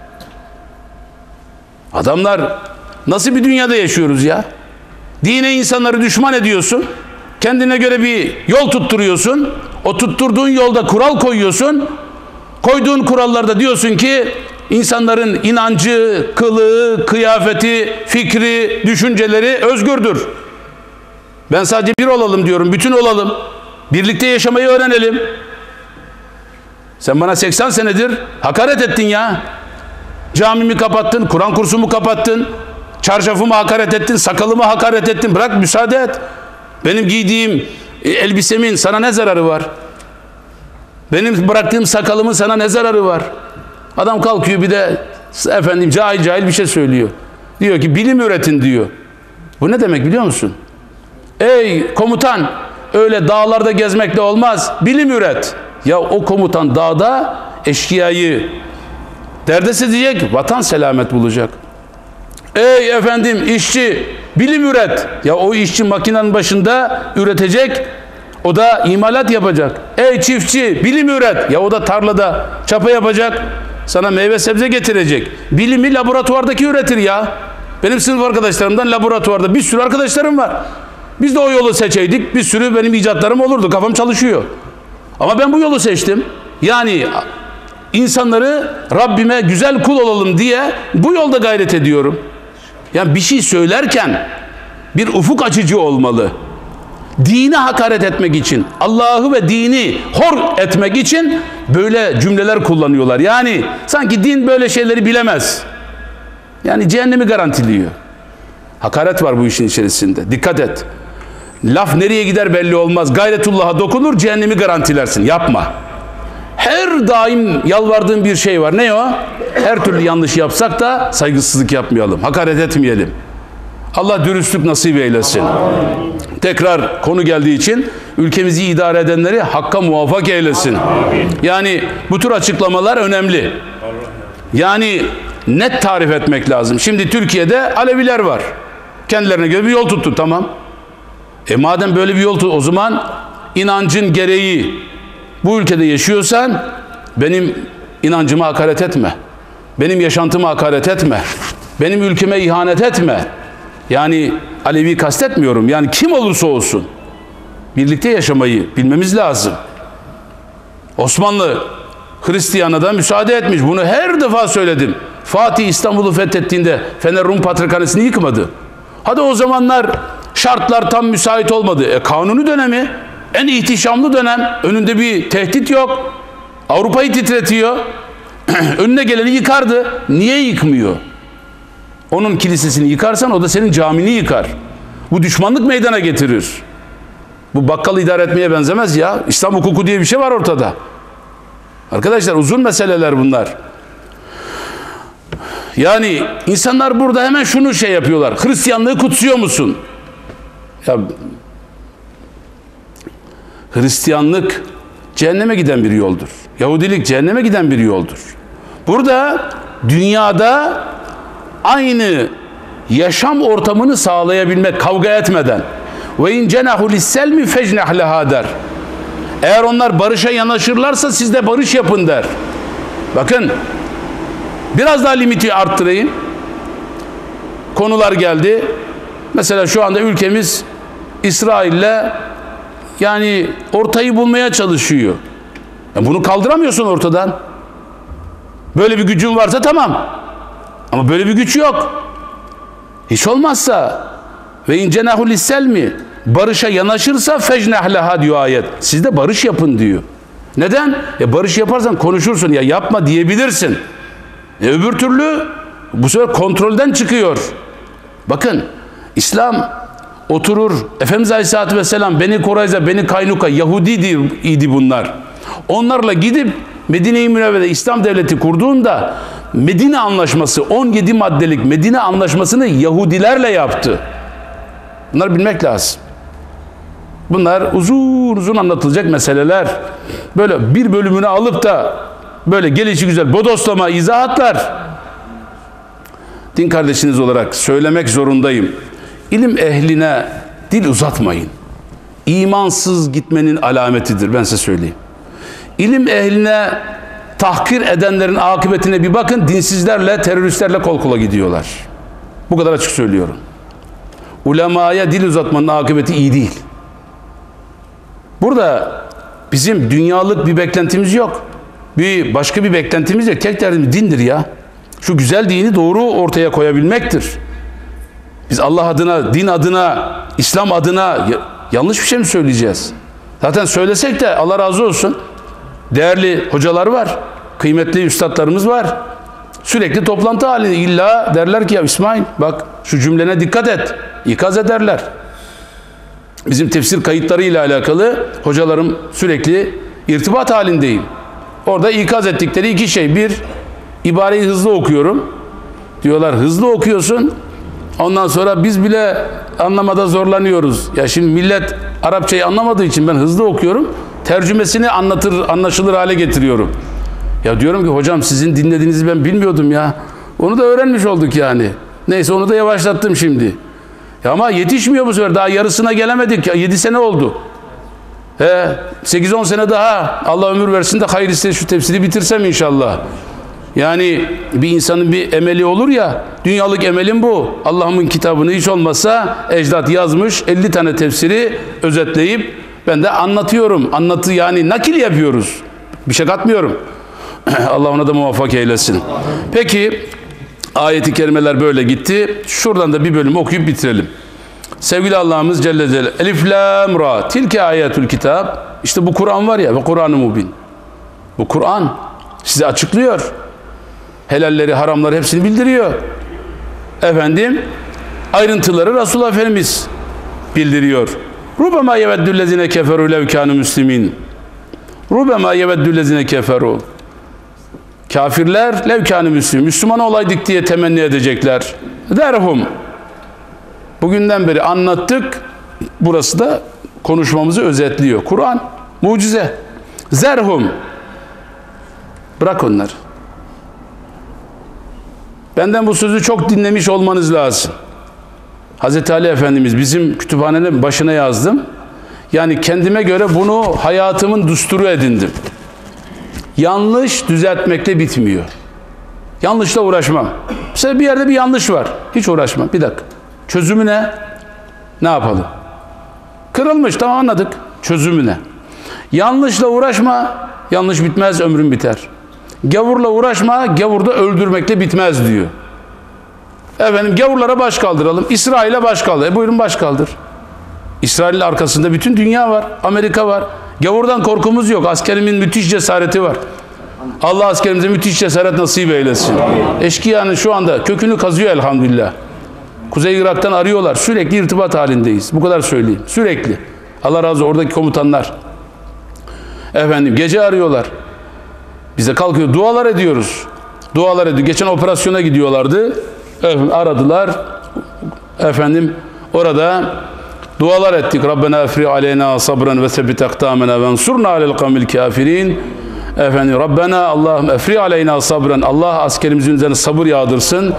Adamlar, nasıl bir dünyada yaşıyoruz ya? Dine insanları düşman ediyorsun. Kendine göre bir yol tutturuyorsun. O tutturduğun yolda kural koyuyorsun. Koyduğun kurallarda diyorsun ki insanların inancı, kılığı, kıyafeti, fikri, düşünceleri özgürdür. Ben sadece bir olalım diyorum, bütün olalım. Birlikte yaşamayı öğrenelim. Sen bana 80 senedir hakaret ettin ya. Camimi kapattın, Kur'an kursumu kapattın, çarşafımı hakaret ettin, sakalımı hakaret ettin. Bırak, müsaade et. Benim giydiğim elbisemin sana ne zararı var? Benim bıraktığım sakalımın sana ne zararı var? Adam kalkıyor bir de cahil cahil bir şey söylüyor. Diyor ki bilim üretin diyor. Bu ne demek biliyor musun? Ey komutan, öyle dağlarda gezmekle olmaz. Bilim üret. Ya o komutan dağda eşkıyayı derdest edecek, vatan selamet bulacak. Ey işçi, bilim üret. Ya o işçi makinenin başında üretecek, o da imalat yapacak. Ey çiftçi, bilim üret. Ya o da tarlada çapa yapacak, sana meyve sebze getirecek. Bilimi laboratuvardaki üretir ya. Benim sınıf arkadaşlarımdan laboratuvarda bir sürü arkadaşlarım var. Biz de o yolu seçeydik, bir sürü benim icatlarım olurdu, kafam çalışıyor. Ama ben bu yolu seçtim. Yani insanları Rabbime güzel kul olalım diye bu yolda gayret ediyorum. Yani bir şey söylerken bir ufuk açıcı olmalı. Dine hakaret etmek için, Allah'ı ve dini hor etmek için böyle cümleler kullanıyorlar. Yani sanki din böyle şeyleri bilemez. Yani cehennemi garantiliyor. Hakaret var bu işin içerisinde. Dikkat et. Laf nereye gider belli olmaz. Gayretullah'a dokunur, cehennemi garantilersin. Yapma. Her daim yalvardığım bir şey var. Ne o? Her türlü yanlış yapsak da saygısızlık yapmayalım. Hakaret etmeyelim. Allah dürüstlük nasip eylesin. Tekrar konu geldiği için ülkemizi idare edenleri hakka muvaffak eylesin. Yani bu tür açıklamalar önemli. Yani net tarif etmek lazım. Şimdi Türkiye'de Aleviler var. Kendilerine göre bir yol tuttu, tamam. Madem böyle bir yol tuttu, o zaman inancın gereği bu ülkede yaşıyorsan benim inancıma hakaret etme. Benim yaşantıma hakaret etme. Benim ülkeme ihanet etme. Yani Alevi kastetmiyorum. Yani kim olursa olsun birlikte yaşamayı bilmemiz lazım. Osmanlı Hristiyan'a da müsaade etmiş. Bunu her defa söyledim. Fatih İstanbul'u fethettiğinde Fener Rum Patrikhanesi'ni yıkmadı. Hadi o zamanlar şartlar tam müsait olmadı. Kanuni dönemi, en ihtişamlı dönem. Önünde bir tehdit yok. Avrupa'yı titretiyor. Önüne geleni yıkardı. Niye yıkmıyor? Onun kilisesini yıkarsan o da senin camini yıkar. Bu düşmanlık meydana getirir. Bu bakkalı idare etmeye benzemez ya. İslam hukuku diye bir şey var ortada. Arkadaşlar uzun meseleler bunlar. Yani insanlar burada hemen şunu şey yapıyorlar. Hristiyanlığı kutsuyor musun? Ya Hristiyanlık cehenneme giden bir yoldur. Yahudilik cehenneme giden bir yoldur. Burada dünyada aynı yaşam ortamını sağlayabilmek, kavga etmeden. Ve in cenahu lisselmi fecnah leha der. Eğer onlar barışa yanaşırlarsa siz de barış yapın der. Bakın, biraz daha limiti arttırayım. Konular geldi. Mesela şu anda ülkemiz İsrail'le yani ortayı bulmaya çalışıyor. Ya bunu kaldıramıyorsun ortadan. Böyle bir gücün varsa tamam. Ama böyle bir güç yok. Hiç olmazsa ve in cenahu lisselmi, barışa yanaşırsa fecnah leha diyor ayet. Siz de barış yapın diyor. Neden? Barış yaparsan konuşursun, ya yapma diyebilirsin. Öbür türlü bu sefer kontrolden çıkıyor. Bakın, İslam oturur, Efendimiz Aleyhisselatü Vesselam Beni Korayza, Beni Kaynuka, Yahudi idi bunlar. Onlarla gidip Medine-i Münevvere'de İslam devleti kurduğunda Medine Anlaşması, 17 maddelik Medine Anlaşması'nı Yahudilerle yaptı. Bunları bilmek lazım. Bunlar uzun uzun anlatılacak meseleler. Böyle bir bölümünü alıp da böyle gelişigüzel bodoslama izahatlar. Din kardeşiniz olarak söylemek zorundayım. İlim ehline dil uzatmayın. İmansız gitmenin alametidir, ben size söyleyeyim. İlim ehline tahkir edenlerin akıbetine bir bakın, dinsizlerle, teröristlerle kol kola gidiyorlar. Bu kadar açık söylüyorum. Ulemaya dil uzatmanın akıbeti iyi değil. Burada bizim dünyalık bir beklentimiz yok. Başka bir beklentimiz yok. Tek derdimiz dindir ya. Şu güzel dini doğru ortaya koyabilmektir. Biz Allah adına, din adına, İslam adına yanlış bir şey mi söyleyeceğiz? Zaten söylesek de Allah razı olsun. Değerli hocalar var. Kıymetli üstadlarımız var. Sürekli toplantı halinde. İlla derler ki ya İsmail bak şu cümlene dikkat et. İkaz ederler. Bizim tefsir kayıtları ile alakalı hocalarım sürekli irtibat halindeyim. Orada ikaz ettikleri iki şey. Bir, ibareyi hızlı okuyorum. Diyorlar hızlı okuyorsun. Ondan sonra biz bile anlamada zorlanıyoruz. Ya şimdi millet Arapçayı anlamadığı için ben hızlı okuyorum. Tercümesini anlaşılır hale getiriyorum. Ya diyorum ki hocam sizin dinlediğinizi ben bilmiyordum ya. Onu da öğrenmiş olduk yani. Neyse onu da yavaşlattım şimdi. Ya ama yetişmiyor bu sefer. Daha yarısına gelemedik. Ya 7 sene oldu. 8-10 sene daha Allah ömür versin de hayırlısı şu tefsiri bitirsem inşallah. Yani bir insanın bir emeli olur ya, dünyalık emelim bu. Allah'ımın kitabını hiç olmazsa ecdat yazmış 50 tane tefsiri özetleyip ben de anlatıyorum. Yani nakil yapıyoruz. Bir şey katmıyorum. Allah ona da muvaffak eylesin. Peki ayeti kerimeler böyle gitti. Şuradan da bir bölüm okuyup bitirelim. Sevgili Allah'ımız Celle Celle. Elif lam ra. Tilke ayetül kitab. İşte bu Kur'an var ya ve Kur'an-ı Mubin. Bu Kur'an size açıklıyor. Helalleri, haramları hepsini bildiriyor. Efendim, ayrıntıları Resulullah Efendimiz bildiriyor. Rubema yeveddüllezine keferu lev kânu müslimin. Rubema yeveddüllezine keferu. Kafirler lev kânu müslimin. Müslüman olaydık diye temenni edecekler. Derhum. Bugünden beri anlattık. Burası da konuşmamızı özetliyor. Kur'an, mucize. Zerhum. Bırak onları. Benden bu sözü çok dinlemiş olmanız lazım. Hazreti Ali Efendimiz bizim kütüphanenin başına yazdım. Yani kendime göre bunu hayatımın düsturu edindim. Yanlış düzeltmekle bitmiyor. Yanlışla uğraşmam. Mesela bir yerde bir yanlış var. Hiç uğraşmam. Bir dakika. Çözümü ne? Ne yapalım? Kırılmış. Tamam anladık. Çözümü ne? Yanlışla uğraşma. Yanlış bitmez, ömrün biter. Gavurla uğraşma. Gavurda öldürmekle bitmez diyor. Efendim gavurlara baş kaldıralım. İsrail'e baş kaldır. Buyurun baş kaldır. İsrail'in arkasında bütün dünya var. Amerika var. Gavurdan korkumuz yok. Askerimin müthiş cesareti var. Allah askerimize müthiş cesaret nasip eylesin. Eşkıyanın şu anda kökünü kazıyor elhamdülillah. Kuzey Irak'tan arıyorlar. Sürekli irtibat halindeyiz. Bu kadar söyleyeyim. Sürekli. Allah razı olsun oradaki komutanlar. Efendim gece arıyorlar. Bize kalkıyor. Dualar ediyoruz. Dualar ediyor. Geçen operasyona gidiyorlardı. Efendim, aradılar. Efendim orada dualar ettik. Rabbena efri aleyna sabran ve sebit akdamena ve ensurna alel kavmil kafirin. Efendim Rabbena Allah'ım efri aleyna sabran. Allah askerimizin üzerine sabır yağdırsın.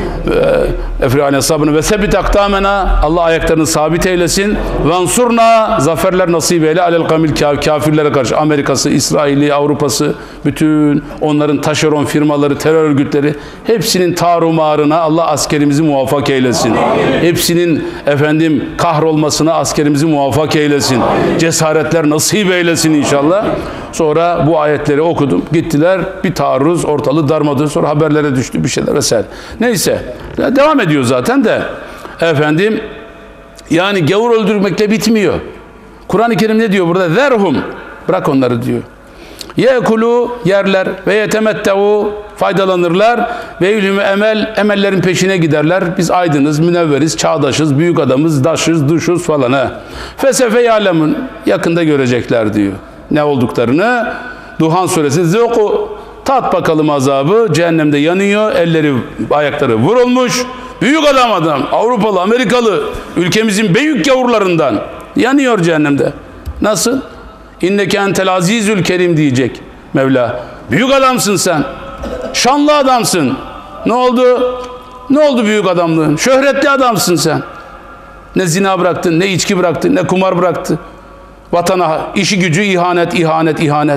Efri aleyna sabran ve sebit akdamena. Allah ayaklarını sabit eylesin. Ve ensurna zaferler nasip eyle alel kavmil kafirlere karşı. Amerika'sı, İsrail'i, Avrupa'sı, bütün onların taşeron firmaları, terör örgütleri hepsinin tarumarına Allah askerimizi muvaffak eylesin. Hepsinin efendim kahrolmasına askerimizi muvaffak eylesin. Cesaretler nasip eylesin inşallah. Sonra bu ayetleri okudum. Gittiler bir taarruz ortalığı darmadı. Sonra haberlere düştü bir şeyler vesaire. Neyse. Devam ediyor zaten de. Efendim yani gavur öldürmekle bitmiyor. Kur'an-ı Kerim ne diyor burada? Zerhum. Bırak onları diyor. Yekulu yerler ve yetemetteu faydalanırlar ve ilmi emellerin peşine giderler. Biz aydınız, münevveriz, çağdaşız, büyük adamız, daşız, duşuz falan ha. Fesefe yalemun yakında görecekler diyor. Ne olduklarını Duhan suresi zevku tat bakalım azabı cehennemde yanıyor elleri ayakları vurulmuş büyük adam Avrupalı Amerikalı ülkemizin büyük gavurlarından yanıyor cehennemde. Nasıl? İnneke entel azizül kerim diyecek Mevla. Büyük adamsın sen. Şanlı adamsın. Ne oldu? Ne oldu büyük adamlığın? Şöhretli adamsın sen. Ne zina bıraktın, ne içki bıraktın, ne kumar bıraktı. Vatana, işi gücü ihanet, ihanet, ihanet.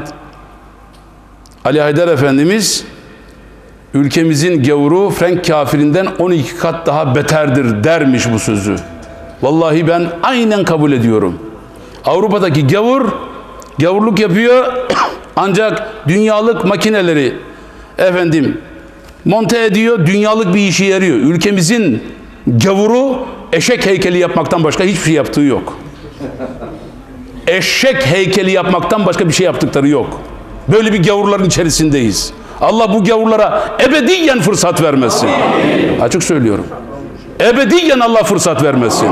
Ali Haydar Efendimiz ülkemizin gavuru Frank kafirinden 12 kat daha beterdir dermiş bu sözü. Vallahi ben aynen kabul ediyorum. Avrupa'daki gavurluk yapıyor ancak dünyalık makineleri efendim monte ediyor, dünyalık bir işe yarıyor. Ülkemizin gavuru eşek heykeli yapmaktan başka hiçbir şey yaptığı yok. Eşek heykeli yapmaktan başka bir şey yaptıkları yok. Böyle bir gavurların içerisindeyiz. Allah bu gavurlara ebediyen fırsat vermesin. Açık söylüyorum. Ebediyen Allah fırsat vermesin.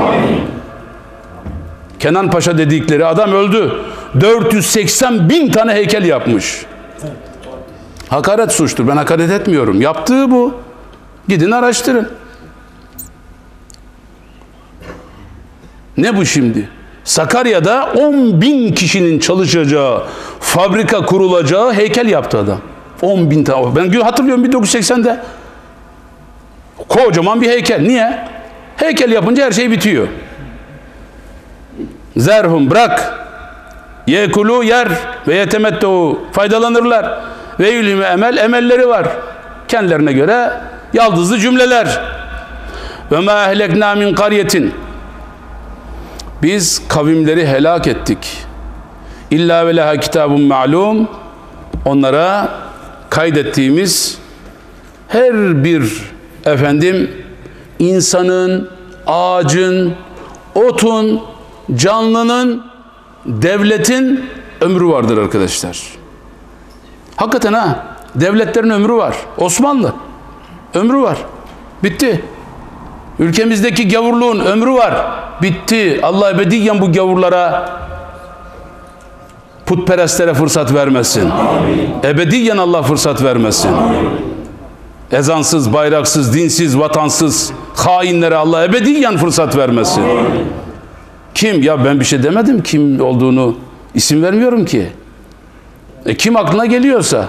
Kenan Paşa dedikleri adam öldü. 480.000 tane heykel yapmış. Hakaret suçtur. Ben hakaret etmiyorum. Yaptığı bu. Gidin araştırın. Ne bu şimdi? Sakarya'da 10.000 kişinin çalışacağı, fabrika kurulacağı heykel yaptı adam. 10.000 tane. Ben hatırlıyorum 1980'de. Kocaman bir heykel. Niye? Heykel yapınca her şey bitiyor. Zerhum bırak. Yekulu yer ve yetemettu faydalanırlar. Ve ilmi emelleri var. kendilerine göre yaldızlı cümleler. Ve ma ehlekna min qaryetin, biz kavimleri helak ettik. İlla ve leha kitabun ma'lum, onlara kaydettiğimiz her bir insanın, ağacın, otun, canlının, devletin ömrü vardır arkadaşlar. Hakikaten ha, devletlerin ömrü var. Osmanlı ömrü var. Bitti. Ülkemizdeki gavurluğun ömrü var. Bitti. Allah ebediyen bu gavurlara, putperestlere fırsat vermesin. Amin. Ebediyen Allah fırsat vermesin. Amin. Ezansız, bayraksız, dinsiz, vatansız hainlere Allah ebediyen fırsat vermesin. Amin. Kim? Ya ben bir şey demedim. Kim olduğunu isim vermiyorum ki. Kim aklına geliyorsa.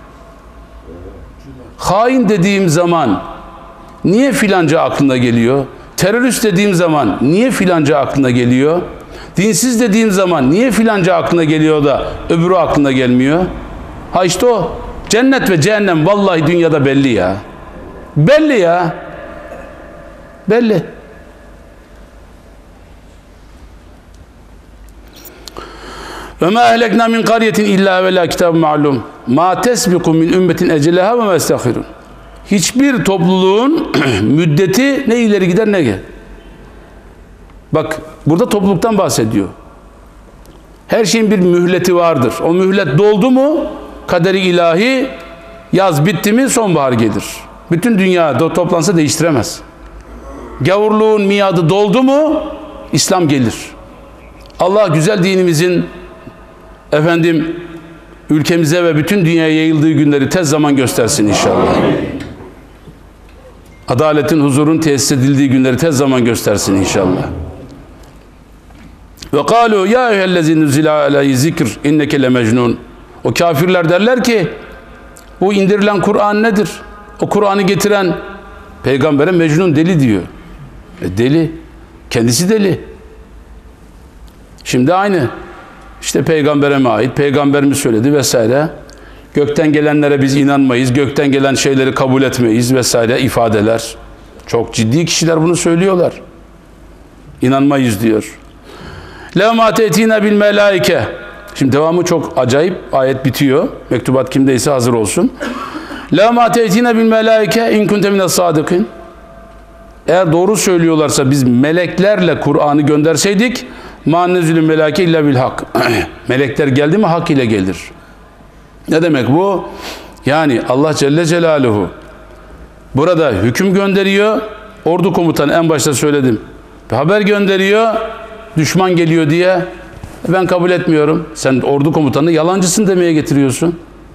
Hain dediğim zaman niye filanca aklına geliyor? Terörist dediğim zaman niye filanca aklına geliyor? Dinsiz dediğim zaman niye filanca aklına geliyor da öbürü aklına gelmiyor? Ha işte o. Cennet ve cehennem vallahi dünyada belli ya. Belli ya. Belli. Ve ma ehlekna min qaryetin illa ve la kitabun ma'lum. Ma tesbiqu min ümmetin eceleha ve ma yestahirun. Hiçbir topluluğun müddeti ne ileri gider ne gel. Bak burada topluluktan bahsediyor. Her şeyin bir mühleti vardır. O mühlet doldu mu kaderi ilahi, yaz bitti mi sonbahar gelir. Bütün dünya toplansa değiştiremez. Gavurluğun miadı doldu mu İslam gelir. Allah güzel dinimizin ülkemize ve bütün dünyaya yayıldığı günleri tez zaman göstersin inşallah. Adaletin, huzurun tesis edildiği günleri tez zaman göstersin inşallah. Ve kâlû yâ eyyühellezî nüzilâ aleyhi zikr inneke le mecnun. O kafirler derler ki bu indirilen Kur'an nedir? O Kur'an'ı getiren peygambere Mecnun, deli diyor. Deli. Kendisi deli. Şimdi aynı. İşte peygambere mi ait? Peygamber mi söyledi vesaire. Gökten gelenlere biz inanmayız. Gökten gelen şeyleri kabul etmeyiz vesaire ifadeler. Çok ciddi kişiler bunu söylüyorlar. İnanmayız diyor. La ma te'tina bil melaike. Şimdi devamı çok acayip. Ayet bitiyor. Mektubat kimdeyse hazır olsun. La ma te'tina bil melaike in kunte mines sadikin. Eğer doğru söylüyorlarsa biz meleklerle Kur'an'ı gönderseydik ma nezülü melaike illa bil hak. Melekler geldi mi hak ile gelir. Ne demek bu? Yani Allah Celle Celaluhu burada hüküm gönderiyor. Ordu komutanı en başta söyledim. Bir haber gönderiyor. Düşman geliyor diye. Ben kabul etmiyorum. Sen ordu komutanı yalancısın demeye getiriyorsun.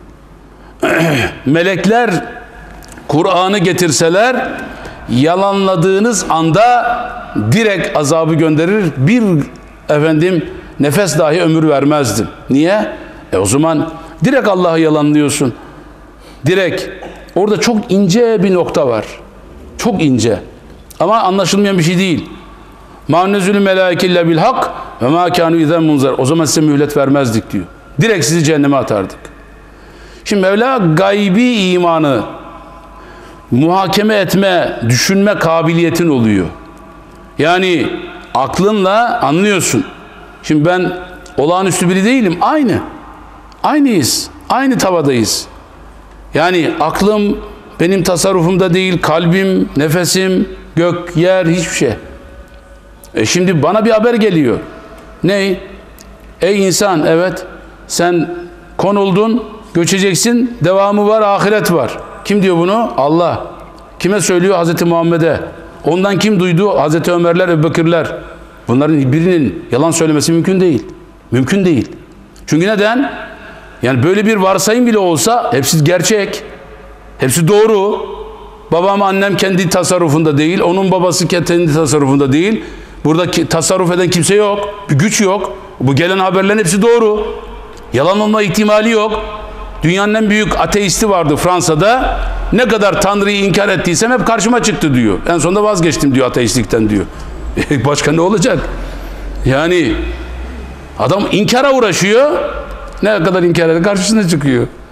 Melekler Kur'an'ı getirseler yalanladığınız anda direkt azabı gönderir. Bir nefes dahi ömür vermezdim. Niye? O zaman direkt Allah'ı yalanlıyorsun. Direkt. Orada çok ince bir nokta var. Çok ince. Ama anlaşılmayan bir şey değil. مَا نَزُلُ مَلَائِكِ اِلَّا بِالْحَقِّ وَمَا كَانُوا اِذَنْ مُنْزَرٍ. O zaman size mühlet vermezdik diyor. Direkt sizi cehenneme atardık. Şimdi Mevla gaybi imanı muhakeme etme, düşünme kabiliyetin oluyor. Yani aklınla anlıyorsun. Şimdi ben olağanüstü biri değilim. Aynıyız. Aynı tavadayız. Yani aklım benim tasarrufumda değil, kalbim, nefesim, gök, yer, hiçbir şey. Şimdi bana bir haber geliyor. Ney? Ey insan, evet sen konuldun, göçeceksin, devamı var, ahiret var. Kim diyor bunu? Allah. Kime söylüyor? Hazreti Muhammed'e. Ondan kim duydu? Hazreti Ömerler, Ebubekirler. Bunların birinin yalan söylemesi mümkün değil. Mümkün değil. Çünkü neden? Yani böyle bir varsayım bile olsa hepsi gerçek. Hepsi doğru. Babam, annem kendi tasarrufunda değil. Onun babası kendi tasarrufunda değil. Burada tasarruf eden kimse yok. Bir güç yok. Bu gelen haberlerin hepsi doğru. Yalan olma ihtimali yok. Dünyanın en büyük ateisti vardı Fransa'da. Ne kadar Tanrı'yı inkar ettiysem hep karşıma çıktı diyor. En sonunda vazgeçtim diyor ateistlikten diyor. Başka ne olacak? Yani adam inkara uğraşıyor. Ne kadar inkar eder karşısına çıkıyor.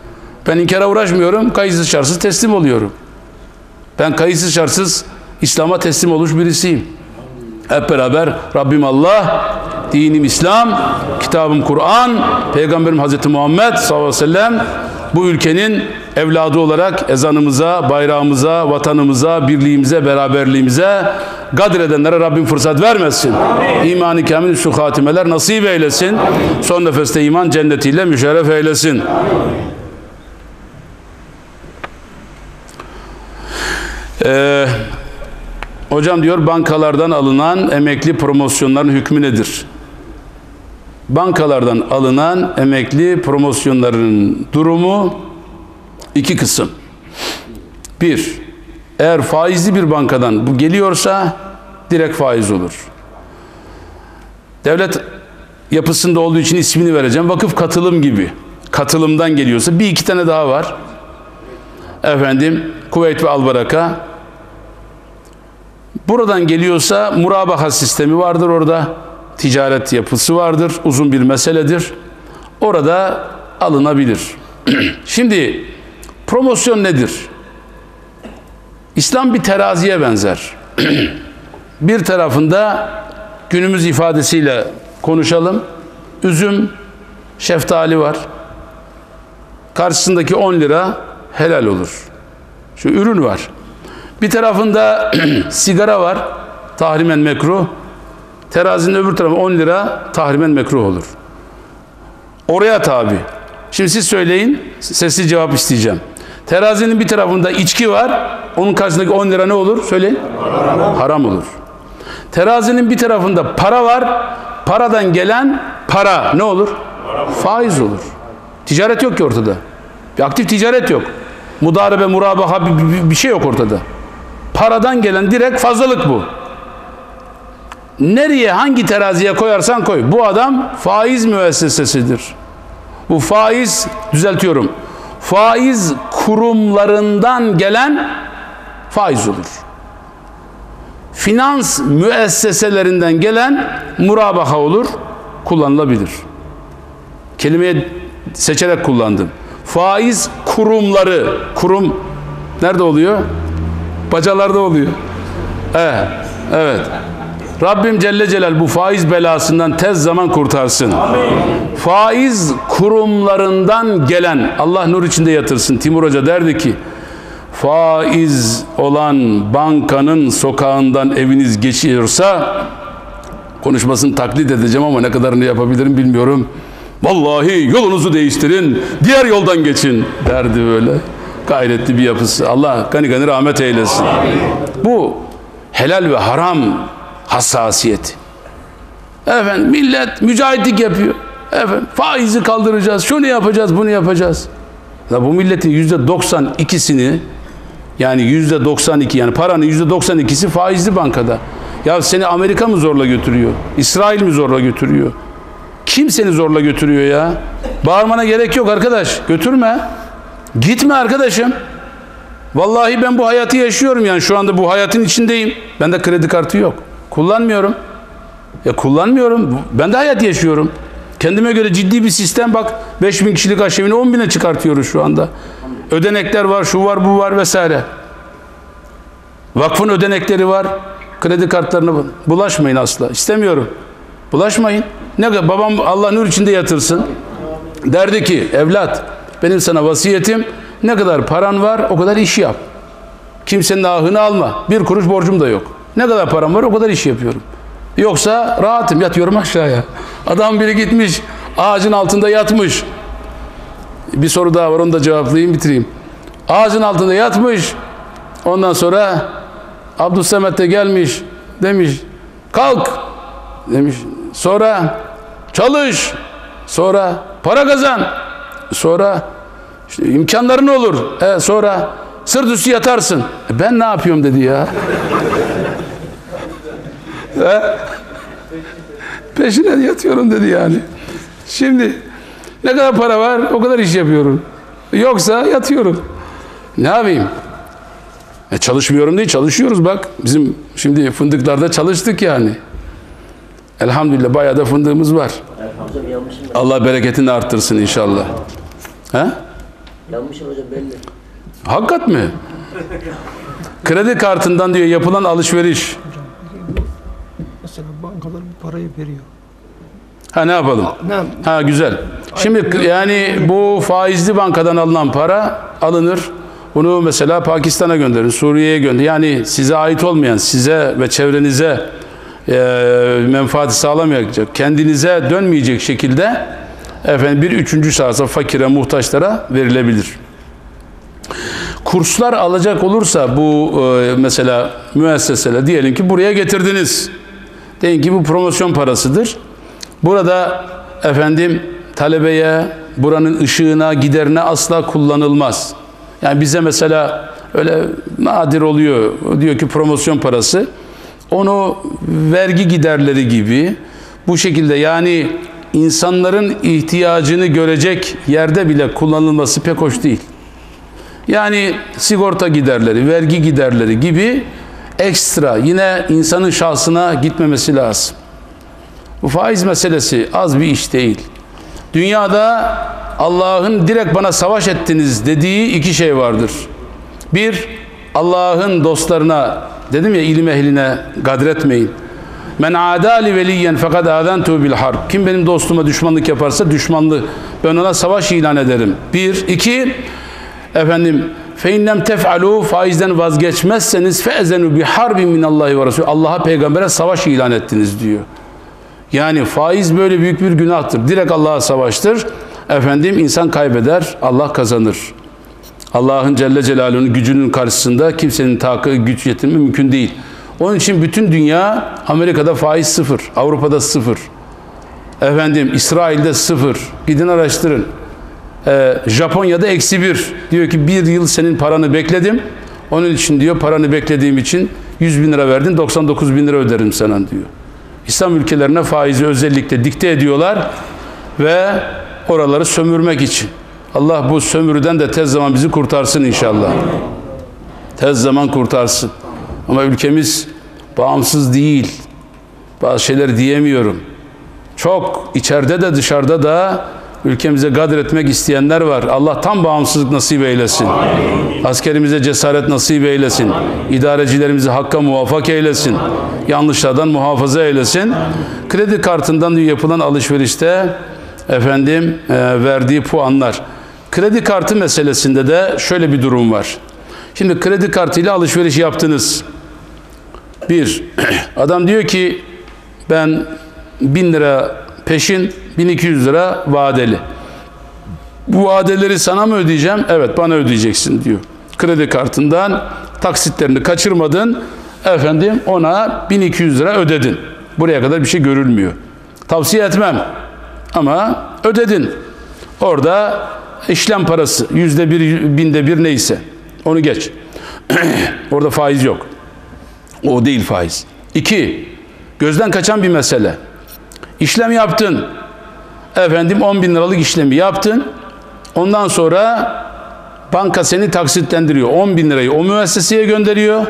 Ben inkara uğraşmıyorum. Kayıtsız şartsız teslim oluyorum. Ben kayıtsız şartsız İslam'a teslim olmuş birisiyim. Hep beraber Rabbim Allah, dinim İslam, kitabım Kur'an, Peygamberim Hazreti Muhammed sallallahu aleyhi ve sellem bu ülkenin evladı olarak ezanımıza, bayrağımıza, vatanımıza, birliğimize, beraberliğimize kadredenlere Rabbim fırsat vermesin. İman-ı kamil şu hatimeler nasip eylesin. Son nefeste iman cennetiyle müşerref eylesin. Hocam diyor, bankalardan alınan emekli promosyonların hükmü nedir? Bankalardan alınan emekli promosyonların durumu iki kısım. Bir, eğer faizli bir bankadan bu geliyorsa direkt faiz olur. Devlet yapısında olduğu için ismini vereceğim. Vakıf katılım gibi. Katılımdan geliyorsa bir iki tane daha var. Efendim, Kuveyt ve Albaraka. Buradan geliyorsa murabaha sistemi vardır orada. Ticaret yapısı vardır. Uzun bir meseledir. Orada alınabilir. Şimdi promosyon nedir? İslam bir teraziye benzer. Bir tarafında günümüz ifadesiyle konuşalım. Üzüm, şeftali var. Karşısındaki 10 lira helal olur. Şu ürün var. Bir tarafında sigara var. Tahrimen mekruh. Terazinin öbür tarafı 10 lira tahrimen mekruh olur. Oraya tabi. Şimdi siz söyleyin. Sesli cevap isteyeceğim. Terazinin bir tarafında içki var. Onun karşısındaki 10 lira ne olur? Söyleyin. Haram olur. Terazinin bir tarafında para var. Paradan gelen para ne olur? Faiz olur. Ticaret yok ki ortada. Bir aktif ticaret yok. Mudarebe, murabaha bir şey yok ortada. Paradan gelen direkt fazlalık bu. Nereye, hangi teraziye koyarsan koy. Bu adam faiz müessesesidir. Bu faiz, düzeltiyorum, faiz kurumlarından gelen faiz olur. Finans müesseselerinden gelen murabaha olur, kullanılabilir. Kelimeyi seçerek kullandım. Faiz kurumları, kurum nerede oluyor? Bacalarda oluyor. Evet. Rabbim Celle Celal bu faiz belasından tez zaman kurtarsın. Amin. Faiz kurumlarından gelen, Allah nur içinde yatırsın. Timur Hoca derdi ki, faiz olan bankanın sokağından eviniz geçiyorsa, konuşmasını taklit edeceğim ama ne kadarını yapabilirim bilmiyorum. Vallahi yolunuzu değiştirin, diğer yoldan geçin derdi böyle. Gayretli bir yapısı. Allah gani gani rahmet eylesin. Amin. Bu helal ve haram hassasiyeti. Efendim, millet mücahitlik yapıyor. Efendim, faizi kaldıracağız, şunu yapacağız, bunu yapacağız. Ya bu milletin %92'sini, yani %92, yani paranın %92'si faizli bankada. Ya seni Amerika mı zorla götürüyor? İsrail mi zorla götürüyor? Kim seni zorla götürüyor ya? Bağırmana gerek yok arkadaş. Götürme. Gitme arkadaşım. Vallahi ben bu hayatı yaşıyorum, yani şu anda bu hayatın içindeyim. Bende kredi kartı yok. Kullanmıyorum. Ya kullanmıyorum. Ben de hayat yaşıyorum. Kendime göre ciddi bir sistem, bak 5000 kişilik aşevini 10.000'e çıkartıyoruz şu anda. Ödenekler var, şu var, bu var vesaire. Vakfın ödenekleri var. Kredi kartlarına bulaşmayın asla. İstemiyorum. Bulaşmayın. Ne babam Allah nur içinde yatırsın. Derdi ki, evlat, benim sana vasiyetim, ne kadar paran var o kadar iş yap. Kimsenin ahını alma. Bir kuruş borcum da yok. Ne kadar param var o kadar iş yapıyorum. Yoksa rahatım, yatıyorum aşağıya. Adam biri gitmiş, ağacın altında yatmış. Bir soru daha var, onu da cevaplayayım, bitireyim. Ağacın altında yatmış. Ondan sonra Abdülsemet de gelmiş, demiş kalk demiş. Sonra çalış. Sonra para kazan. Sonra işte imkanların olur. Sonra sırt üstü yatarsın. Ben ne yapıyorum dedi ya. Peşine yatıyorum dedi yani. Şimdi ne kadar para var o kadar iş yapıyorum. Yoksa yatıyorum. Ne yapayım? Çalışmıyorum değil, çalışıyoruz bak. Bizim şimdi fındıklarda çalıştık yani. Elhamdülillah bayağı da fındığımız var. Allah bereketini arttırsın inşallah. Yanmışsın hocam belli. Hakikat mi? Kredi kartından diyor yapılan alışveriş. Mesela bankalar bu parayı veriyor. Ha ne yapalım? Ha güzel. Şimdi yani bu faizli bankadan alınan para alınır. Bunu mesela Pakistan'a gönderin, Suriye'ye gönderin. Yani size ait olmayan, size ve çevrenize menfaati sağlamayacak, kendinize dönmeyecek şekilde efendim bir üçüncü şahsa, fakire, muhtaçlara verilebilir. Kurslar alacak olursa bu mesela müesseseler diyelim ki buraya getirdiniz. Deyin ki bu promosyon parasıdır. Burada efendim talebeye, buranın ışığına, giderine asla kullanılmaz. Yani bize mesela öyle nadir oluyor. Diyor ki promosyon parası. Onu vergi giderleri gibi bu şekilde yani insanların ihtiyacını görecek yerde bile kullanılması pek hoş değil. Yani sigorta giderleri, vergi giderleri gibi ekstra yine insanın şahsına gitmemesi lazım. Bu faiz meselesi az bir iş değil. Dünyada Allah'ın direkt bana savaş ettiniz dediği iki şey vardır. Bir, Allah'ın dostlarına, dedim ya ilim ehline gadretmeyin. Men adali veliyen fakat azentu bil harb. Kim benim dostuma düşmanlık yaparsa düşmanlık, ben ona savaş ilan ederim. Bir, iki, efendim fe innem tef'alu, faizden vazgeçmezseniz fe'ezenu bi harbin minallahi ve rasul. Allah'a, peygambere savaş ilan ettiniz diyor. Yani faiz böyle büyük bir günahtır. Direkt Allah'a savaştır. Efendim insan kaybeder, Allah kazanır. Allah'ın Celle Celaluhu'nun gücünün karşısında kimsenin güç yetirme mümkün değil. Onun için bütün dünya, Amerika'da faiz sıfır, Avrupa'da sıfır. Efendim İsrail'de sıfır. Gidin araştırın. Japonya'da -1. Diyor ki bir yıl senin paranı bekledim. Onun için diyor paranı beklediğim için 100 bin lira verdin, 99 bin lira öderim sana diyor. İslam ülkelerine faizi özellikle dikte ediyorlar ve oraları sömürmek için. Allah bu sömürüden de tez zaman bizi kurtarsın inşallah. Tez zaman kurtarsın. Ama ülkemiz bağımsız değil. Bazı şeyler diyemiyorum. Çok içeride de dışarıda da ülkemize gadretmek isteyenler var. Allah tam bağımsızlık nasip eylesin. Askerimize cesaret nasip eylesin. İdarecilerimizi hakka muvaffak eylesin. Yanlışlardan muhafaza eylesin. Kredi kartından yapılan alışverişte efendim verdiği puanlar. Kredi kartı meselesinde de şöyle bir durum var. Şimdi kredi kartıyla alışveriş yaptınız. Bir, adam diyor ki ben 1000 lira peşin, 1200 lira vadeli. Bu vadeleri sana mı ödeyeceğim? Evet, bana ödeyeceksin diyor. Kredi kartından taksitlerini kaçırmadın. Efendim ona 1200 lira ödedin. Buraya kadar bir şey görülmüyor. Tavsiye etmem. Ama ödedin. Orada işlem parası %1, binde bir neyse. Onu geç. Orada faiz yok. O değil faiz. İki, gözden kaçan bir mesele. İşlem yaptın. Efendim 10 bin liralık işlemi yaptın. Ondan sonra banka seni taksitlendiriyor. 10 bin lirayı o müesseseye gönderiyor.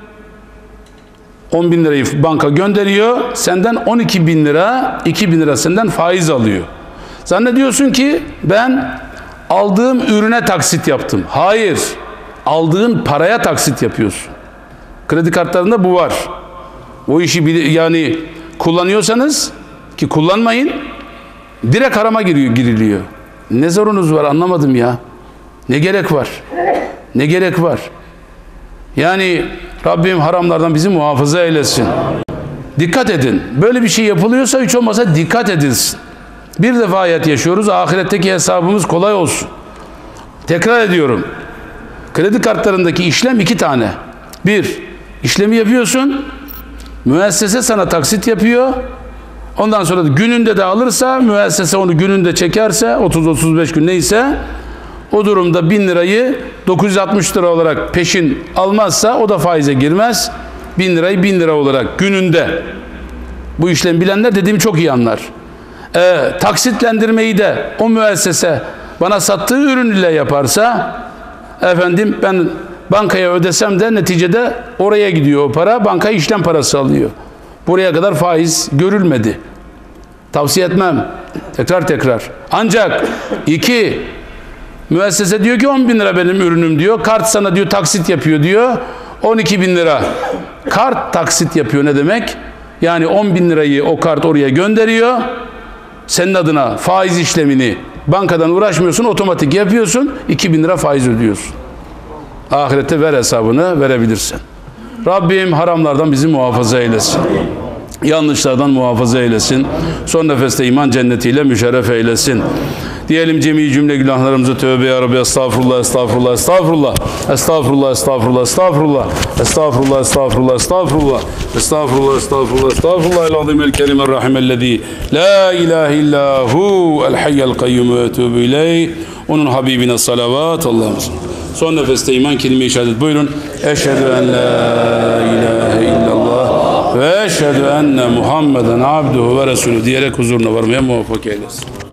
10 bin lirayı banka gönderiyor. Senden 12 bin lira, 2 bin lira senden faiz alıyor. Zannediyorsun ki ben aldığım ürüne taksit yaptım. Hayır. Aldığın paraya taksit yapıyorsun. Kredi kartlarında bu var. O işi yani kullanıyorsanız, ki kullanmayın, direkt harama giriliyor. Ne zorunuz var anlamadım ya. Ne gerek var? Ne gerek var? Yani Rabbim haramlardan bizi muhafaza eylesin. Dikkat edin. Böyle bir şey yapılıyorsa hiç olmazsa dikkat edilsin. Bir defa hayat yaşıyoruz. Ahiretteki hesabımız kolay olsun. Tekrar ediyorum. Kredi kartlarındaki işlem 2 tane. Bir, işlemi yapıyorsun. Müessese sana taksit yapıyor. Ondan sonra da gününde de alırsa, müessese onu gününde çekerse, 30-35 gün neyse, o durumda 1000 lirayı 960 lira olarak peşin almazsa o da faize girmez. 1000 lirayı 1000 lira olarak gününde. Bu işlemi bilenler dediğimi çok iyi anlar. Taksitlendirmeyi de o müessese bana sattığı ürün ile yaparsa, efendim ben bankaya ödesem de neticede oraya gidiyor o para, banka işlem parası alıyor. Buraya kadar faiz görülmedi. Tavsiye etmem. Tekrar. Ancak 2, Müessese diyor ki 10 bin lira benim ürünüm diyor. Kart sana diyor taksit yapıyor diyor. 12 bin lira. Kart taksit yapıyor ne demek? Yani 10 bin lirayı o kart oraya gönderiyor. Senin adına faiz işlemini bankadan uğraşmıyorsun, otomatik yapıyorsun. 2 bin lira faiz ödüyorsun. Ahirette ver hesabını, verebilirsin. Rabbim haramlardan bizi muhafaza eylesin. Yanlışlardan muhafaza eylesin. Son nefeste iman cennetiyle müşerref eylesin. Diyelim cemi cümle günahlarımızı tövbe ya Rabbi. Estağfurullah, estağfurullah, estağfurullah. Estağfurullah, estağfurullah, estağfurullah. Estağfurullah, estağfurullah, estağfurullah. Estağfurullah, estağfurullah, estağfurullah. El-azim el-kerim el-rahim ellezî la ilahe illa hu el-hayyel kayyum ve etûbü ileyh. Onun Habibine salavat. Allah'ımızın. Son nefeste iman kelime-i şehadet. Buyurun. Eşhedü en la ilahe illallah ve eşhedü enne Muhammeden abduhu ve resulü diyerek huzuruna varmaya muvaffak eylesin.